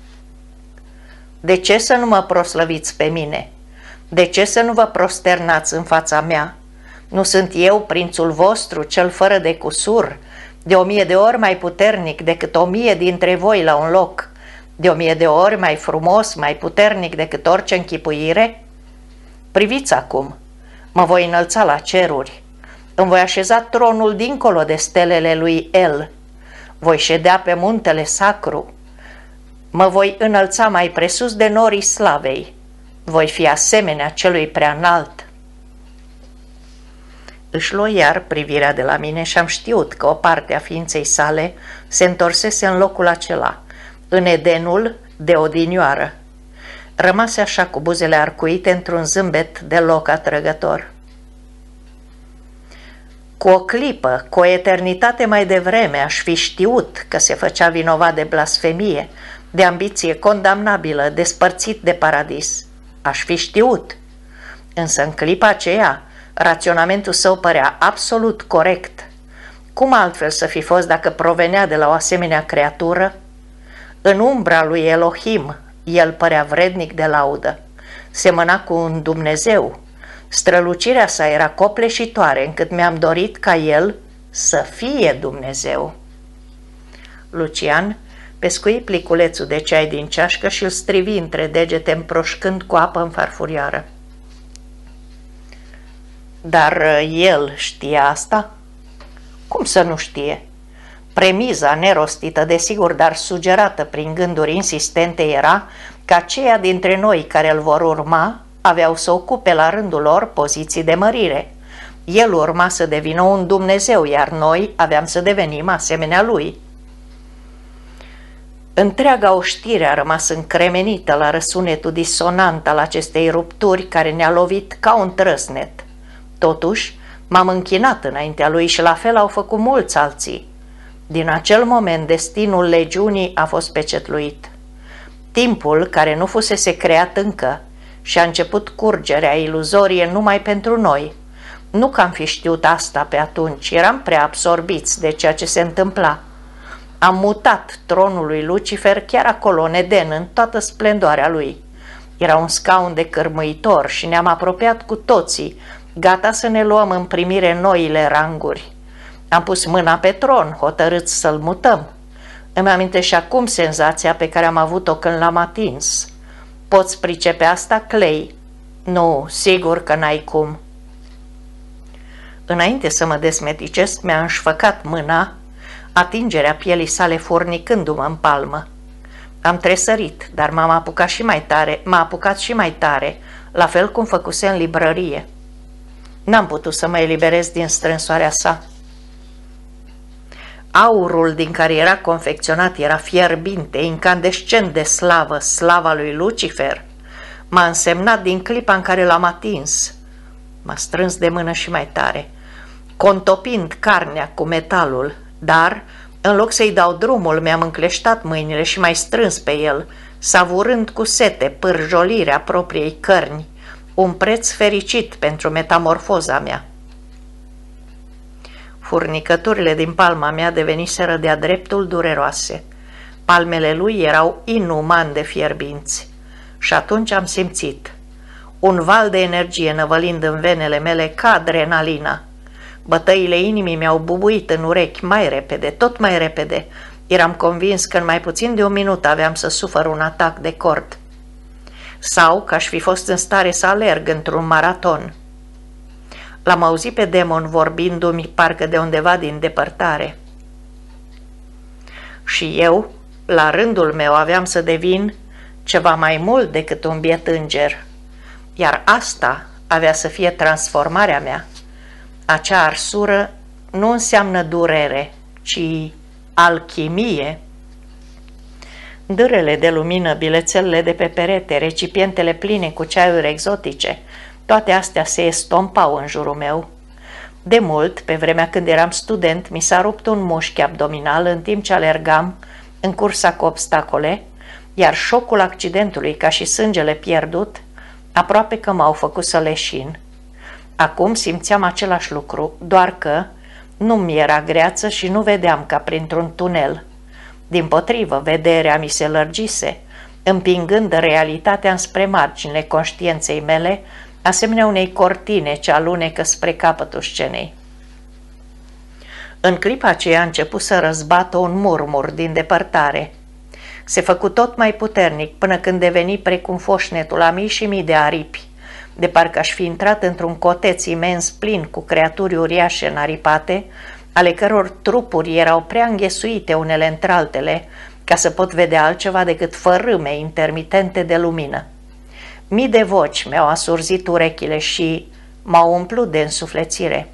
de ce să nu mă proslăviți pe mine? De ce să nu vă prosternați în fața mea? Nu sunt eu prințul vostru, cel fără de cusur, de o mie de ori mai puternic decât o mie dintre voi la un loc, de o mie de ori mai frumos, mai puternic decât orice închipuire? Priviți acum, mă voi înălța la ceruri, îmi voi așeza tronul dincolo de stelele lui El, voi ședea pe muntele sacru, mă voi înălța mai presus de norii slavei, voi fi asemenea celui preanalt. Își luă iar privirea de la mine și am știut că o parte a ființei sale se întorsese în locul acela, în Edenul de odinioară. Rămase așa cu buzele arcuite într-un zâmbet deloc atrăgător. Cu o clipă, cu o eternitate mai devreme, aș fi știut că se făcea vinovat de blasfemie, de ambiție condamnabilă, despărțit de paradis. Aș fi știut. Însă în clipa aceea, raționamentul său părea absolut corect. Cum altfel să fi fost dacă provenea de la o asemenea creatură? În umbra lui Elohim, el părea vrednic de laudă. Semăna cu un Dumnezeu. Strălucirea sa era copleșitoare, încât mi-am dorit ca el să fie Dumnezeu. Lucian pescui pliculețul de ceai din ceașcă și îl strivi între degete, împroșcând cu apă în farfurioară. Dar el știa asta? Cum să nu știe? Premiza nerostită, desigur, dar sugerată prin gânduri insistente era că aceia dintre noi care îl vor urma aveau să ocupe la rândul lor poziții de mărire. El urma să devină un Dumnezeu, iar noi aveam să devenim asemenea lui. Întreaga oștire a rămas încremenită la răsunetul disonant al acestei rupturi care ne-a lovit ca un trăsnet. Totuși, m-am închinat înaintea lui și la fel au făcut mulți alții. Din acel moment, destinul legiunii a fost pecetluit. Timpul, care nu fusese creat încă, și-a început curgerea iluzorie numai pentru noi. Nu că am fi știut asta pe atunci, eram prea absorbiți de ceea ce se întâmpla. Am mutat tronul lui Lucifer chiar acolo, în Eden, în toată splendoarea lui. Era un scaun de cârmuitor și ne-am apropiat cu toții, gata să ne luăm în primire noile ranguri. Am pus mâna pe tron, hotărâți să-l mutăm. Îmi amintesc și acum senzația pe care am avut-o când l-am atins. Poți pricepe asta, Clay? Nu, sigur că n-ai cum. Înainte să mă desmeticesc, mi-a înșfăcat mâna, atingerea pielii sale furnicându-mă în palmă. Am tresărit, dar m-am apucat și mai tare, m-a apucat și mai tare, la fel cum făcuse în librărie. N-am putut să mă eliberez din strânsoarea sa. Aurul din care era confecționat era fierbinte, incandescent de slavă, slava lui Lucifer. M-a însemnat din clipa în care l-am atins. M-a strâns de mână și mai tare, contopind carnea cu metalul, dar, în loc să-i dau drumul, mi-am încleștat mâinile și mai strâns pe el, savurând cu sete pârjolirea propriei cărni, un preț fericit pentru metamorfoza mea. Furnicăturile din palma mea deveniseră de-a dreptul dureroase. Palmele lui erau inuman de fierbinți. Și atunci am simțit un val de energie năvălind în venele mele ca adrenalina. Bătăile inimii mi-au bubuit în urechi mai repede, tot mai repede. Eram convins că în mai puțin de un minut aveam să sufăr un atac de cord. Sau că aș fi fost în stare să alerg într-un maraton. L-am auzit pe demon vorbindu-mi parcă de undeva din depărtare. Și eu, la rândul meu, aveam să devin ceva mai mult decât un biet înger. Iar asta avea să fie transformarea mea. Acea arsură nu înseamnă durere, ci alchimie. Dârele de lumină, bilețelele de pe perete, recipientele pline cu ceaiuri exotice, toate astea se estompau în jurul meu. De mult, pe vremea când eram student, mi s-a rupt un mușchi abdominal în timp ce alergam în cursa cu obstacole, iar șocul accidentului, ca și sângele pierdut, aproape că m-au făcut să leșin. Acum simțeam același lucru, doar că nu mi era greață și nu vedeam ca printr-un tunel. Dimpotrivă, vederea mi se lărgise, împingând realitatea înspre marginile conștiinței mele, asemenea unei cortine ce alunecă spre capătul scenei. În clipa aceea a început să răzbată un murmur din depărtare. Se făcu tot mai puternic până când deveni precum foșnetul a mii și mii de aripi, de parcă aș fi intrat într-un coteț imens plin cu creaturi uriașe înaripate, ale căror trupuri erau prea înghesuite unele între altele, ca să pot vedea altceva decât fărâme intermitente de lumină. Mii de voci mi-au asurzit urechile și m-au umplut de însuflețire.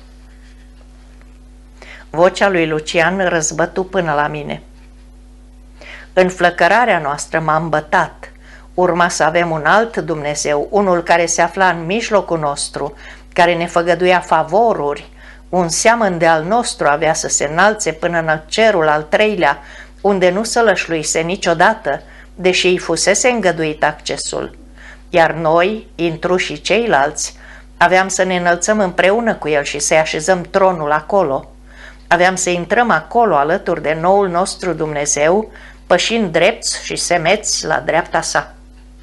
Vocea lui Lucian răzbătu până la mine. Înflăcărarea noastră m-a îmbătat. Urma să avem un alt Dumnezeu, unul care se afla în mijlocul nostru, care ne făgăduia favoruri. Un seamăn de al nostru avea să se înalțe până în cerul al treilea, unde nu sălășluise niciodată, deși îi fusese îngăduit accesul. Iar noi, intrușii ceilalți, aveam să ne înălțăm împreună cu el și să-i așezăm tronul acolo. Aveam să intrăm acolo alături de noul nostru Dumnezeu, pășind drepți și semeți la dreapta sa.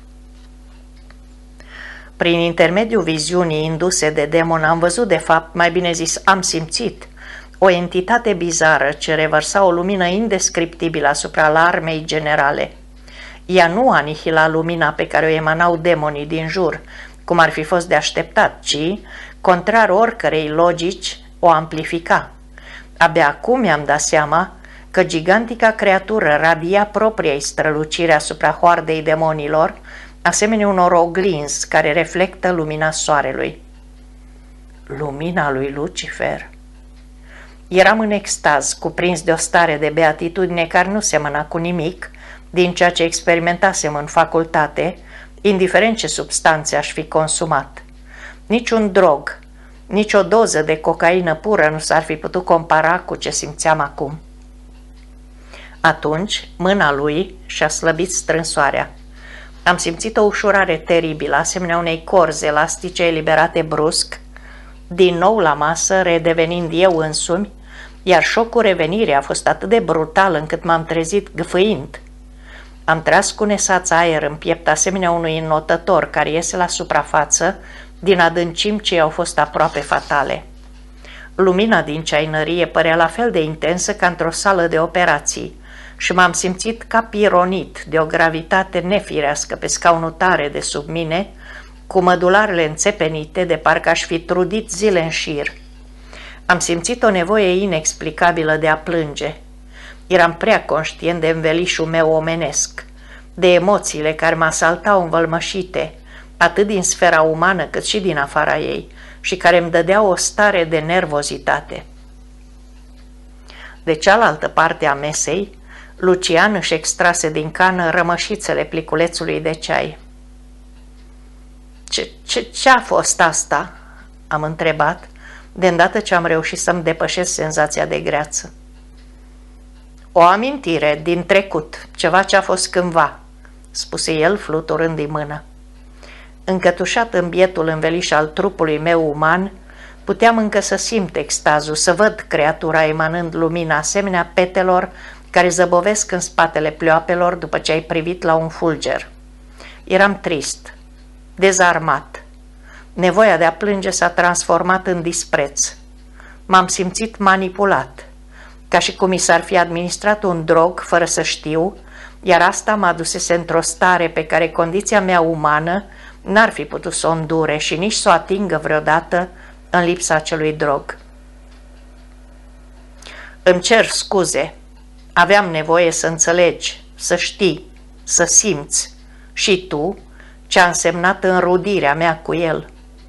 Prin intermediul viziunii induse de demon am văzut, de fapt, mai bine zis, am simțit o entitate bizară ce revărsa o lumină indescriptibilă asupra larmei generale. Ea nu anihila lumina pe care o emanau demonii din jur, cum ar fi fost de așteptat, ci, contrar oricărei logici, o amplifica. Abia acum mi-am dat seama că gigantica creatură radia propria-i strălucire asupra hoardei demonilor, asemenea unor oglinzi care reflectă lumina soarelui. Lumina lui Lucifer. Eram în extaz, cuprins de o stare de beatitudine care nu semăna cu nimic din ceea ce experimentasem în facultate, indiferent ce substanțe aș fi consumat. Niciun drog, nici o doză de cocaină pură nu s-ar fi putut compara cu ce simțeam acum. Atunci, mâna lui și-a slăbit strânsoarea. Am simțit o ușurare teribilă, asemenea unei corzi elastice eliberate brusc, din nou la masă, redevenind eu însumi, iar șocul revenirii a fost atât de brutal încât m-am trezit gâfâind. Am tras cu nesața aer în piept, asemenea unui înnotător care iese la suprafață din adâncimi ce au fost aproape fatale. Lumina din ceainărie părea la fel de intensă ca într-o sală de operații și m-am simțit ca pironit de o gravitate nefirească pe scaunul tare de sub mine, cu mădularele înțepenite, de parcă aș fi trudit zile în șir. Am simțit o nevoie inexplicabilă de a plânge. Eram prea conștient de învelișul meu omenesc, de emoțiile care mă asaltau învălmășite, atât din sfera umană cât și din afara ei, și care îmi dădeau o stare de nervozitate. De cealaltă parte a mesei, Lucian își extrase din cană rămășițele pliculețului de ceai. Ce, ce, ce-a fost asta?" am întrebat, de îndată ce am reușit să-mi depășesc senzația de greață. O amintire din trecut, ceva ce a fost cândva," spuse el, fluturând-i mână. Încătușat în bietul înveliș al trupului meu uman, puteam încă să simt extazul, să văd creatura emanând lumina asemenea petelor care zăbovesc în spatele pleoapelor după ce ai privit la un fulger. Eram trist, dezarmat. Nevoia de a plânge s-a transformat în dispreț. M-am simțit manipulat, ca și cum mi s-ar fi administrat un drog fără să știu, iar asta mă adusese într-o stare pe care condiția mea umană n-ar fi putut să o îndure și nici să o atingă vreodată în lipsa acelui drog. Îmi cer scuze. Aveam nevoie să înțelegi, să știi, să simți și tu ce a însemnat înrudirea mea cu el.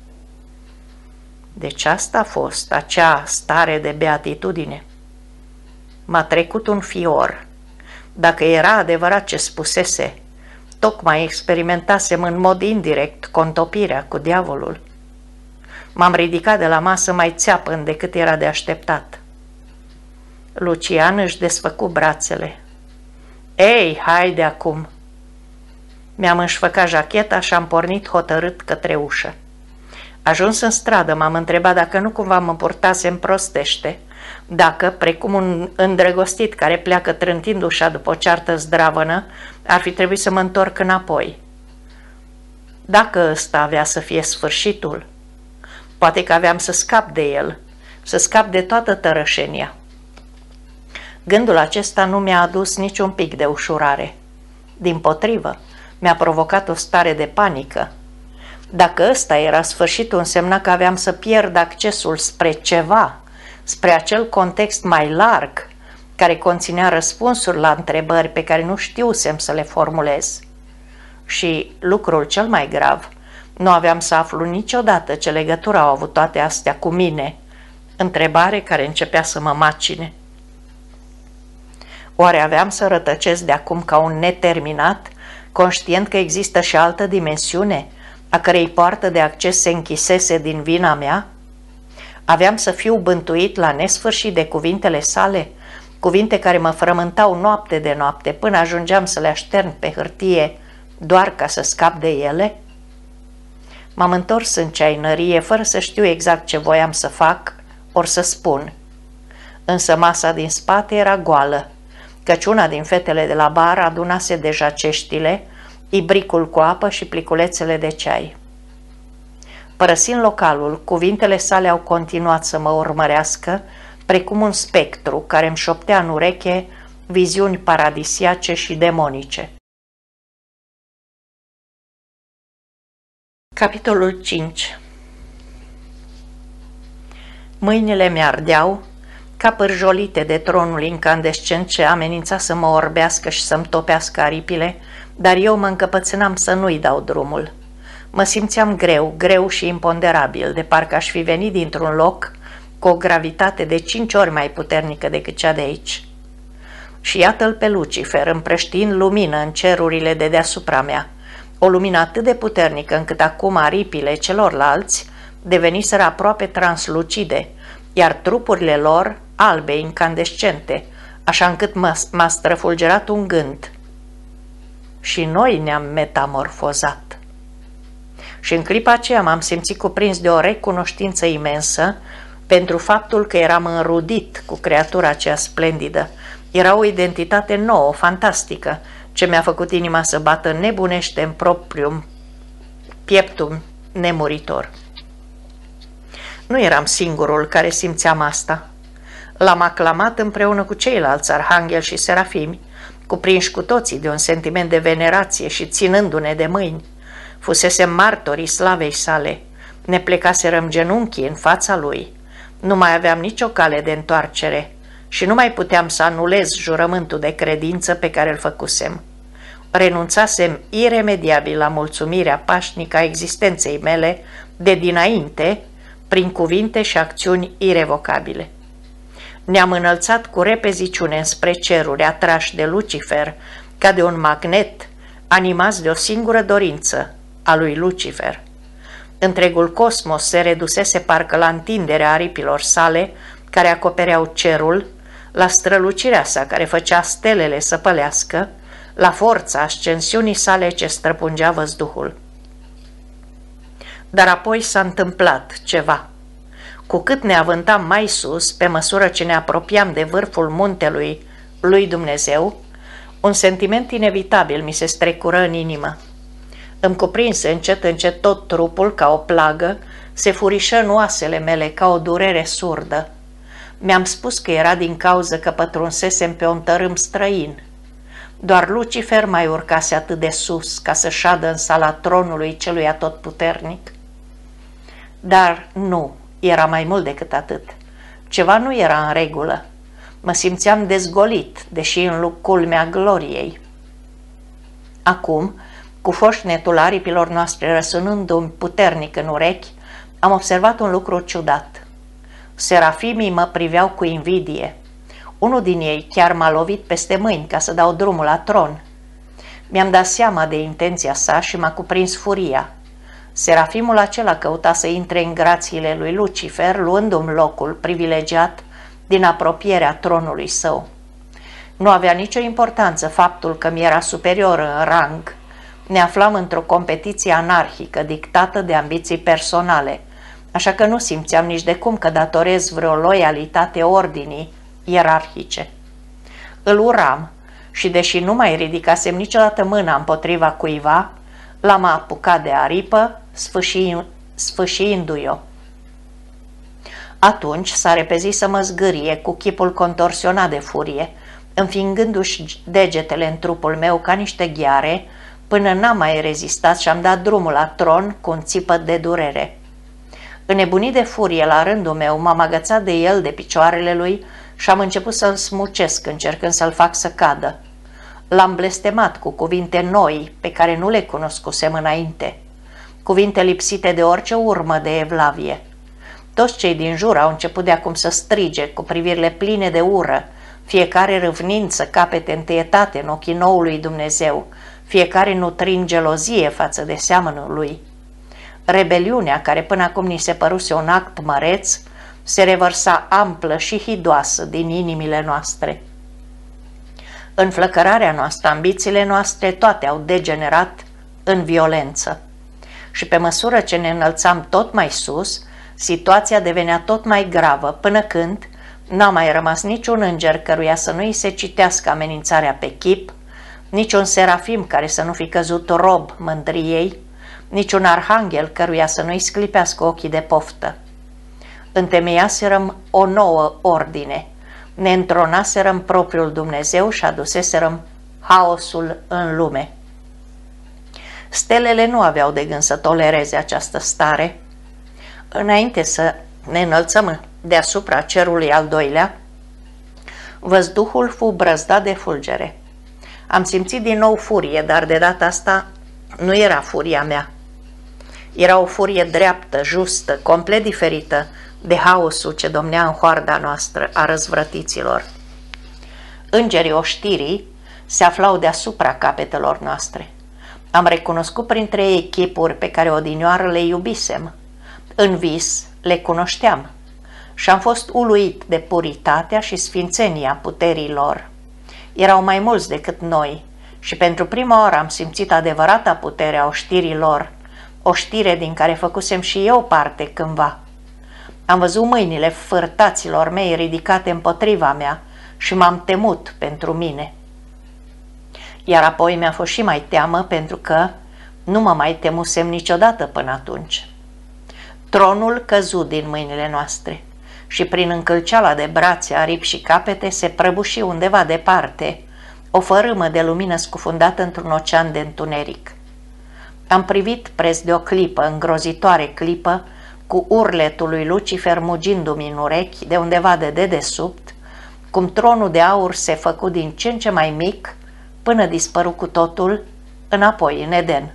Deci asta a fost acea stare de beatitudine. M-a trecut un fior. Dacă era adevărat ce spusese, tocmai experimentasem în mod indirect contopirea cu diavolul. M-am ridicat de la masă mai țeapăn decât era de așteptat. Lucian își desfăcu brațele. Ei, haide acum! Mi-am înșfăcat jacheta și am pornit hotărât către ușă. Ajuns în stradă, m-am întrebat dacă nu cumva mă purtasem prostește, dacă, precum un îndrăgostit care pleacă trântind ușa după o ceartă zdravănă, ar fi trebuit să mă întorc înapoi. Dacă ăsta avea să fie sfârșitul, poate că aveam să scap de el, să scap de toată tărășenia. Gândul acesta nu mi-a adus niciun pic de ușurare. Dimpotrivă, mi-a provocat o stare de panică. Dacă ăsta era sfârșitul, însemna că aveam să pierd accesul spre ceva, spre acel context mai larg, care conținea răspunsuri la întrebări pe care nu știusem să le formulez. Și, lucrul cel mai grav, nu aveam să aflu niciodată ce legătură au avut toate astea cu mine, întrebare care începea să mă macine. Oare aveam să rătăcesc de acum ca un neterminat, conștient că există și altă dimensiune, a cărei poartă de acces se închisese din vina mea? Aveam să fiu bântuit la nesfârșit de cuvintele sale, cuvinte care mă frământau noapte de noapte până ajungeam să le aștern pe hârtie doar ca să scap de ele? M-am întors în ceainărie fără să știu exact ce voiam să fac ori să spun. Însă masa din spate era goală, căci una din fetele de la bar adunase deja ceștile, ibricul cu apă și pliculețele de ceai. Părăsind localul, cuvintele sale au continuat să mă urmărească, precum un spectru care îmi șoptea în ureche viziuni paradisiace și demonice. Capitolul cinci. Mâinile mi-ardeau ca pârjolite de tronul incandescent ce amenința să mă orbească și să-mi topească aripile, dar eu mă încăpățânam să nu-i dau drumul. Mă simțeam greu, greu și imponderabil, de parcă aș fi venit dintr-un loc cu o gravitate de cinci ori mai puternică decât cea de aici. Și iată-l pe Lucifer, împrăștiind lumină în cerurile de deasupra mea, o lumină atât de puternică încât acum aripile celorlalți deveniseră aproape translucide, iar trupurile lor albe, incandescente, așa încât m-a străfulgerat un gând. Și noi ne-am metamorfozat. Și în clipa aceea m-am simțit cuprins de o recunoștință imensă pentru faptul că eram înrudit cu creatura aceea splendidă. Era o identitate nouă, fantastică, ce mi-a făcut inima să bată nebunește în propriul pieptul nemuritor. Nu eram singurul care simțeam asta. L-am aclamat împreună cu ceilalți arhangheli și serafimi, cuprinși cu toții de un sentiment de venerație și ținându-ne de mâini. Fusesem martorii slavei sale, ne plecaserăm genunchii în fața lui. Nu mai aveam nicio cale de întoarcere și nu mai puteam să anulez jurământul de credință pe care îl făcusem. Renunțasem iremediabil la mulțumirea pașnică a existenței mele de dinainte, prin cuvinte și acțiuni irevocabile. Ne-am înălțat cu repeziciune înspre ceruri, atrași de Lucifer, ca de un magnet, animați de o singură dorință, a lui Lucifer. Întregul cosmos se redusese parcă la întinderea aripilor sale, care acopereau cerul, la strălucirea sa care făcea stelele să pălească, la forța ascensiunii sale ce străpungea văzduhul. Dar apoi s-a întâmplat ceva. Cu cât ne avântam mai sus, pe măsură ce ne apropiam de vârful muntelui lui Dumnezeu, un sentiment inevitabil mi se strecură în inimă. Îmi cuprinse încet încet tot trupul ca o plagă, se furișă în oasele mele ca o durere surdă. Mi-am spus că era din cauză că pătrunsesem pe un tărâm străin. Doar Lucifer mai urcase atât de sus ca să șadă în sala tronului celui atotputernic. Dar nu, era mai mult decât atât. Ceva nu era în regulă. Mă simțeam dezgolit, deși în culmea gloriei. Acum, cu foșnetul aripilor noastre răsunându-mi puternic în urechi, am observat un lucru ciudat. Serafimii mă priveau cu invidie. Unul din ei chiar m-a lovit peste mâini ca să dau drumul la tron. Mi-am dat seama de intenția sa și m-a cuprins furia. Serafimul acela căuta să intre în grațiile lui Lucifer, luându-mi locul privilegiat din apropierea tronului său. Nu avea nicio importanță faptul că mi era superior în rang. Ne aflam într-o competiție anarhică dictată de ambiții personale, așa că nu simțeam nici de cum că datorez vreo loialitate ordinii ierarhice. Îl uram și, deși nu mai ridicasem niciodată mâna împotriva cuiva, l-am apucat de aripă, sfâșiindu-i-o. Atunci s-a repezit să mă zgârie cu chipul contorsionat de furie, înfingându-și degetele în trupul meu ca niște gheare, până n-am mai rezistat și am dat drumul la tron cu un țipăt de durere. Înnebunit de furie, la rândul meu, m-am agățat de el, de picioarele lui, și am început să-l smucesc, încercând să-l fac să cadă. L-am blestemat cu cuvinte noi, pe care nu le cunoscusem înainte, cuvinte lipsite de orice urmă de evlavie. Toți cei din jur au început de acum să strige, cu privirile pline de ură, fiecare râvnind să capete întâietate în ochii noului Dumnezeu, fiecare nutrind gelozie față de seamănul lui. Rebeliunea, care până acum ni se păruse un act măreț, se revărsa amplă și hidoasă din inimile noastre. Înflăcărarea noastră, ambițiile noastre, toate au degenerat în violență. Și pe măsură ce ne înălțam tot mai sus, situația devenea tot mai gravă, până când n-a mai rămas niciun înger căruia să nu îi se citească amenințarea pe chip, niciun serafim care să nu fi căzut rob mândriei, niciun arhanghel căruia să nu îi sclipească ochii de poftă. Întemeiaserăm o nouă ordine, ne întronaserăm propriul Dumnezeu și aduseserăm haosul în lume. Stelele nu aveau de gând să tolereze această stare. Înainte să ne înălțăm deasupra cerului al doilea, văzduhul fu brăzdat de fulgere. Am simțit din nou furie, dar de data asta nu era furia mea. Era o furie dreaptă, justă, complet diferită de haosul ce domnea în hoarda noastră a răzvrătiților. Îngerii oștirii se aflau deasupra capetelor noastre. Am recunoscut printre ei chipuri pe care odinioară le iubisem. În vis le cunoșteam și am fost uluit de puritatea și sfințenia puterii lor. Erau mai mulți decât noi și pentru prima oară am simțit adevărata putere a oștirilor, o știre din care făcusem și eu parte cândva. Am văzut mâinile fârtaților mei ridicate împotriva mea și m-am temut pentru mine. Iar apoi mi-a fost și mai teamă pentru că nu mă mai temusem niciodată până atunci. Tronul căzu din mâinile noastre și prin încălceala de brațe, aripi și capete se prăbuși undeva departe o fărâmă de lumină scufundată într-un ocean de întuneric. Am privit preț de o clipă, îngrozitoare clipă, cu urletul lui Lucifer mugindu-mi în urechi de undeva de dedesubt, cum tronul de aur se făcu din ce în ce mai mic, până dispăru cu totul înapoi în Eden.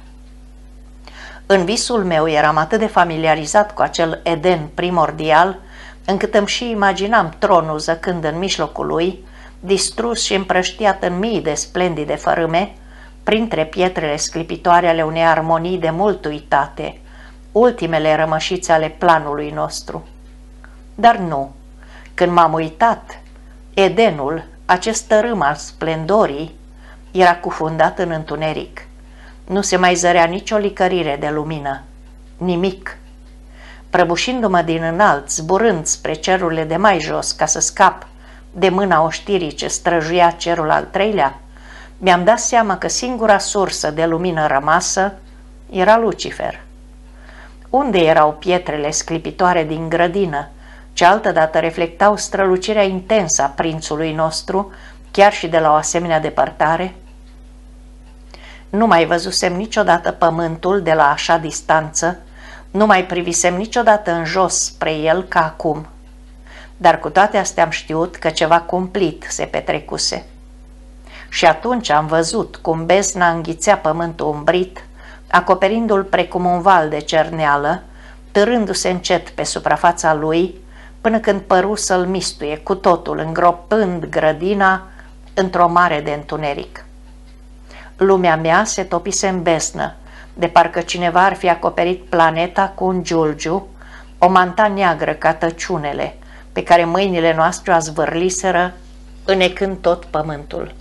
În visul meu eram atât de familiarizat cu acel Eden primordial, încât îmi și imaginam tronul zăcând în mijlocul lui, distrus și împrăștiat în mii de splendide fărâme, printre pietrele sclipitoare ale unei armonii de mult uitate, ultimele rămășițe ale planului nostru. Dar nu, când m-am uitat, Edenul, acest tărâm al splendorii, era cufundat în întuneric. Nu se mai zărea nicio licărire de lumină, nimic. Prăbușindu-mă din înalt, zburând spre cerurile de mai jos ca să scap de mâna oștirii ce străjuia cerul al treilea, mi-am dat seama că singura sursă de lumină rămasă era Lucifer. Unde erau pietrele sclipitoare din grădină, ce altădată reflectau strălucirea intensă a prințului nostru, chiar și de la o asemenea depărtare? Nu mai văzusem niciodată pământul de la așa distanță, nu mai privisem niciodată în jos spre el ca acum. Dar cu toate astea am știut că ceva cumplit se petrecuse. Și atunci am văzut cum bezna înghițea pământul umbrit, acoperindu-l precum un val de cerneală, târându-se încet pe suprafața lui, până când păru să-l mistuie cu totul, îngropând grădina într-o mare de întuneric. Lumea mea se topise în beznă, de parcă cineva ar fi acoperit planeta cu un giulgiu, o manta neagră ca tăciunele, pe care mâinile noastre o zvârliseră, înecând tot pământul.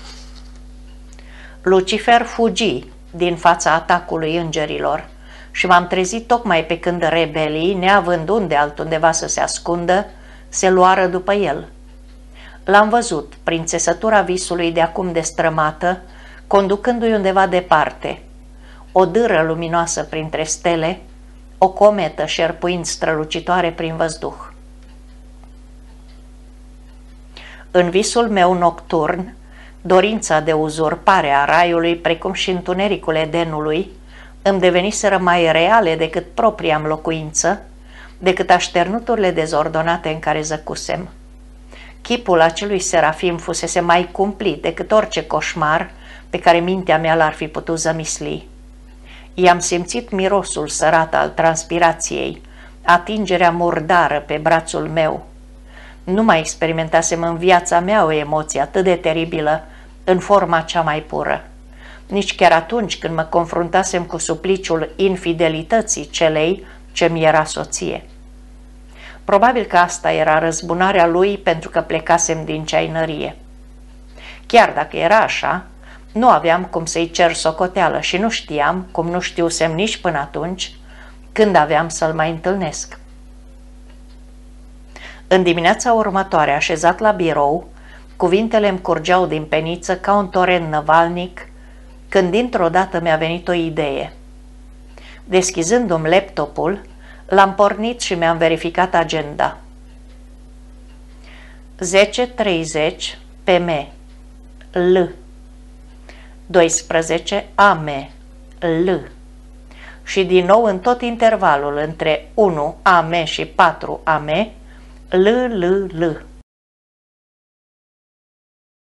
Lucifer fugi din fața atacului îngerilor și m-am trezit tocmai pe când rebelii, neavând unde altundeva să se ascundă, se luară după el. L-am văzut, prin țesătura visului de acum destrămată, conducându-i undeva departe, o dâră luminoasă printre stele, o cometă șerpuind strălucitoare prin văzduh. În visul meu nocturn, dorința de uzurpare a raiului, precum și întunericul Edenului, îmi deveniseră mai reale decât propria-mi locuință, decât așternuturile dezordonate în care zăcusem. Chipul acelui serafim fusese mai cumplit decât orice coșmar pe care mintea mea l-ar fi putut zămisli. I-am simțit mirosul sărat al transpirației, atingerea murdară pe brațul meu. Nu mai experimentasem în viața mea o emoție atât de teribilă în forma cea mai pură, nici chiar atunci când mă confruntasem cu supliciul infidelității celei ce mi era soție. Probabil că asta era răzbunarea lui pentru că plecasem din ceainărie. Chiar dacă era așa, nu aveam cum să-i cer socoteală și nu știam, cum nu știusem nici până atunci, când aveam să-l mai întâlnesc. În dimineața următoare, așezat la birou, cuvintele îmi curgeau din peniță ca un torent năvalnic, când dintr-o dată mi-a venit o idee. Deschizându-mi laptopul, l-am pornit și mi-am verificat agenda. zece treizeci P M L doisprezece A M L și din nou în tot intervalul între unu A M și patru A M L L L.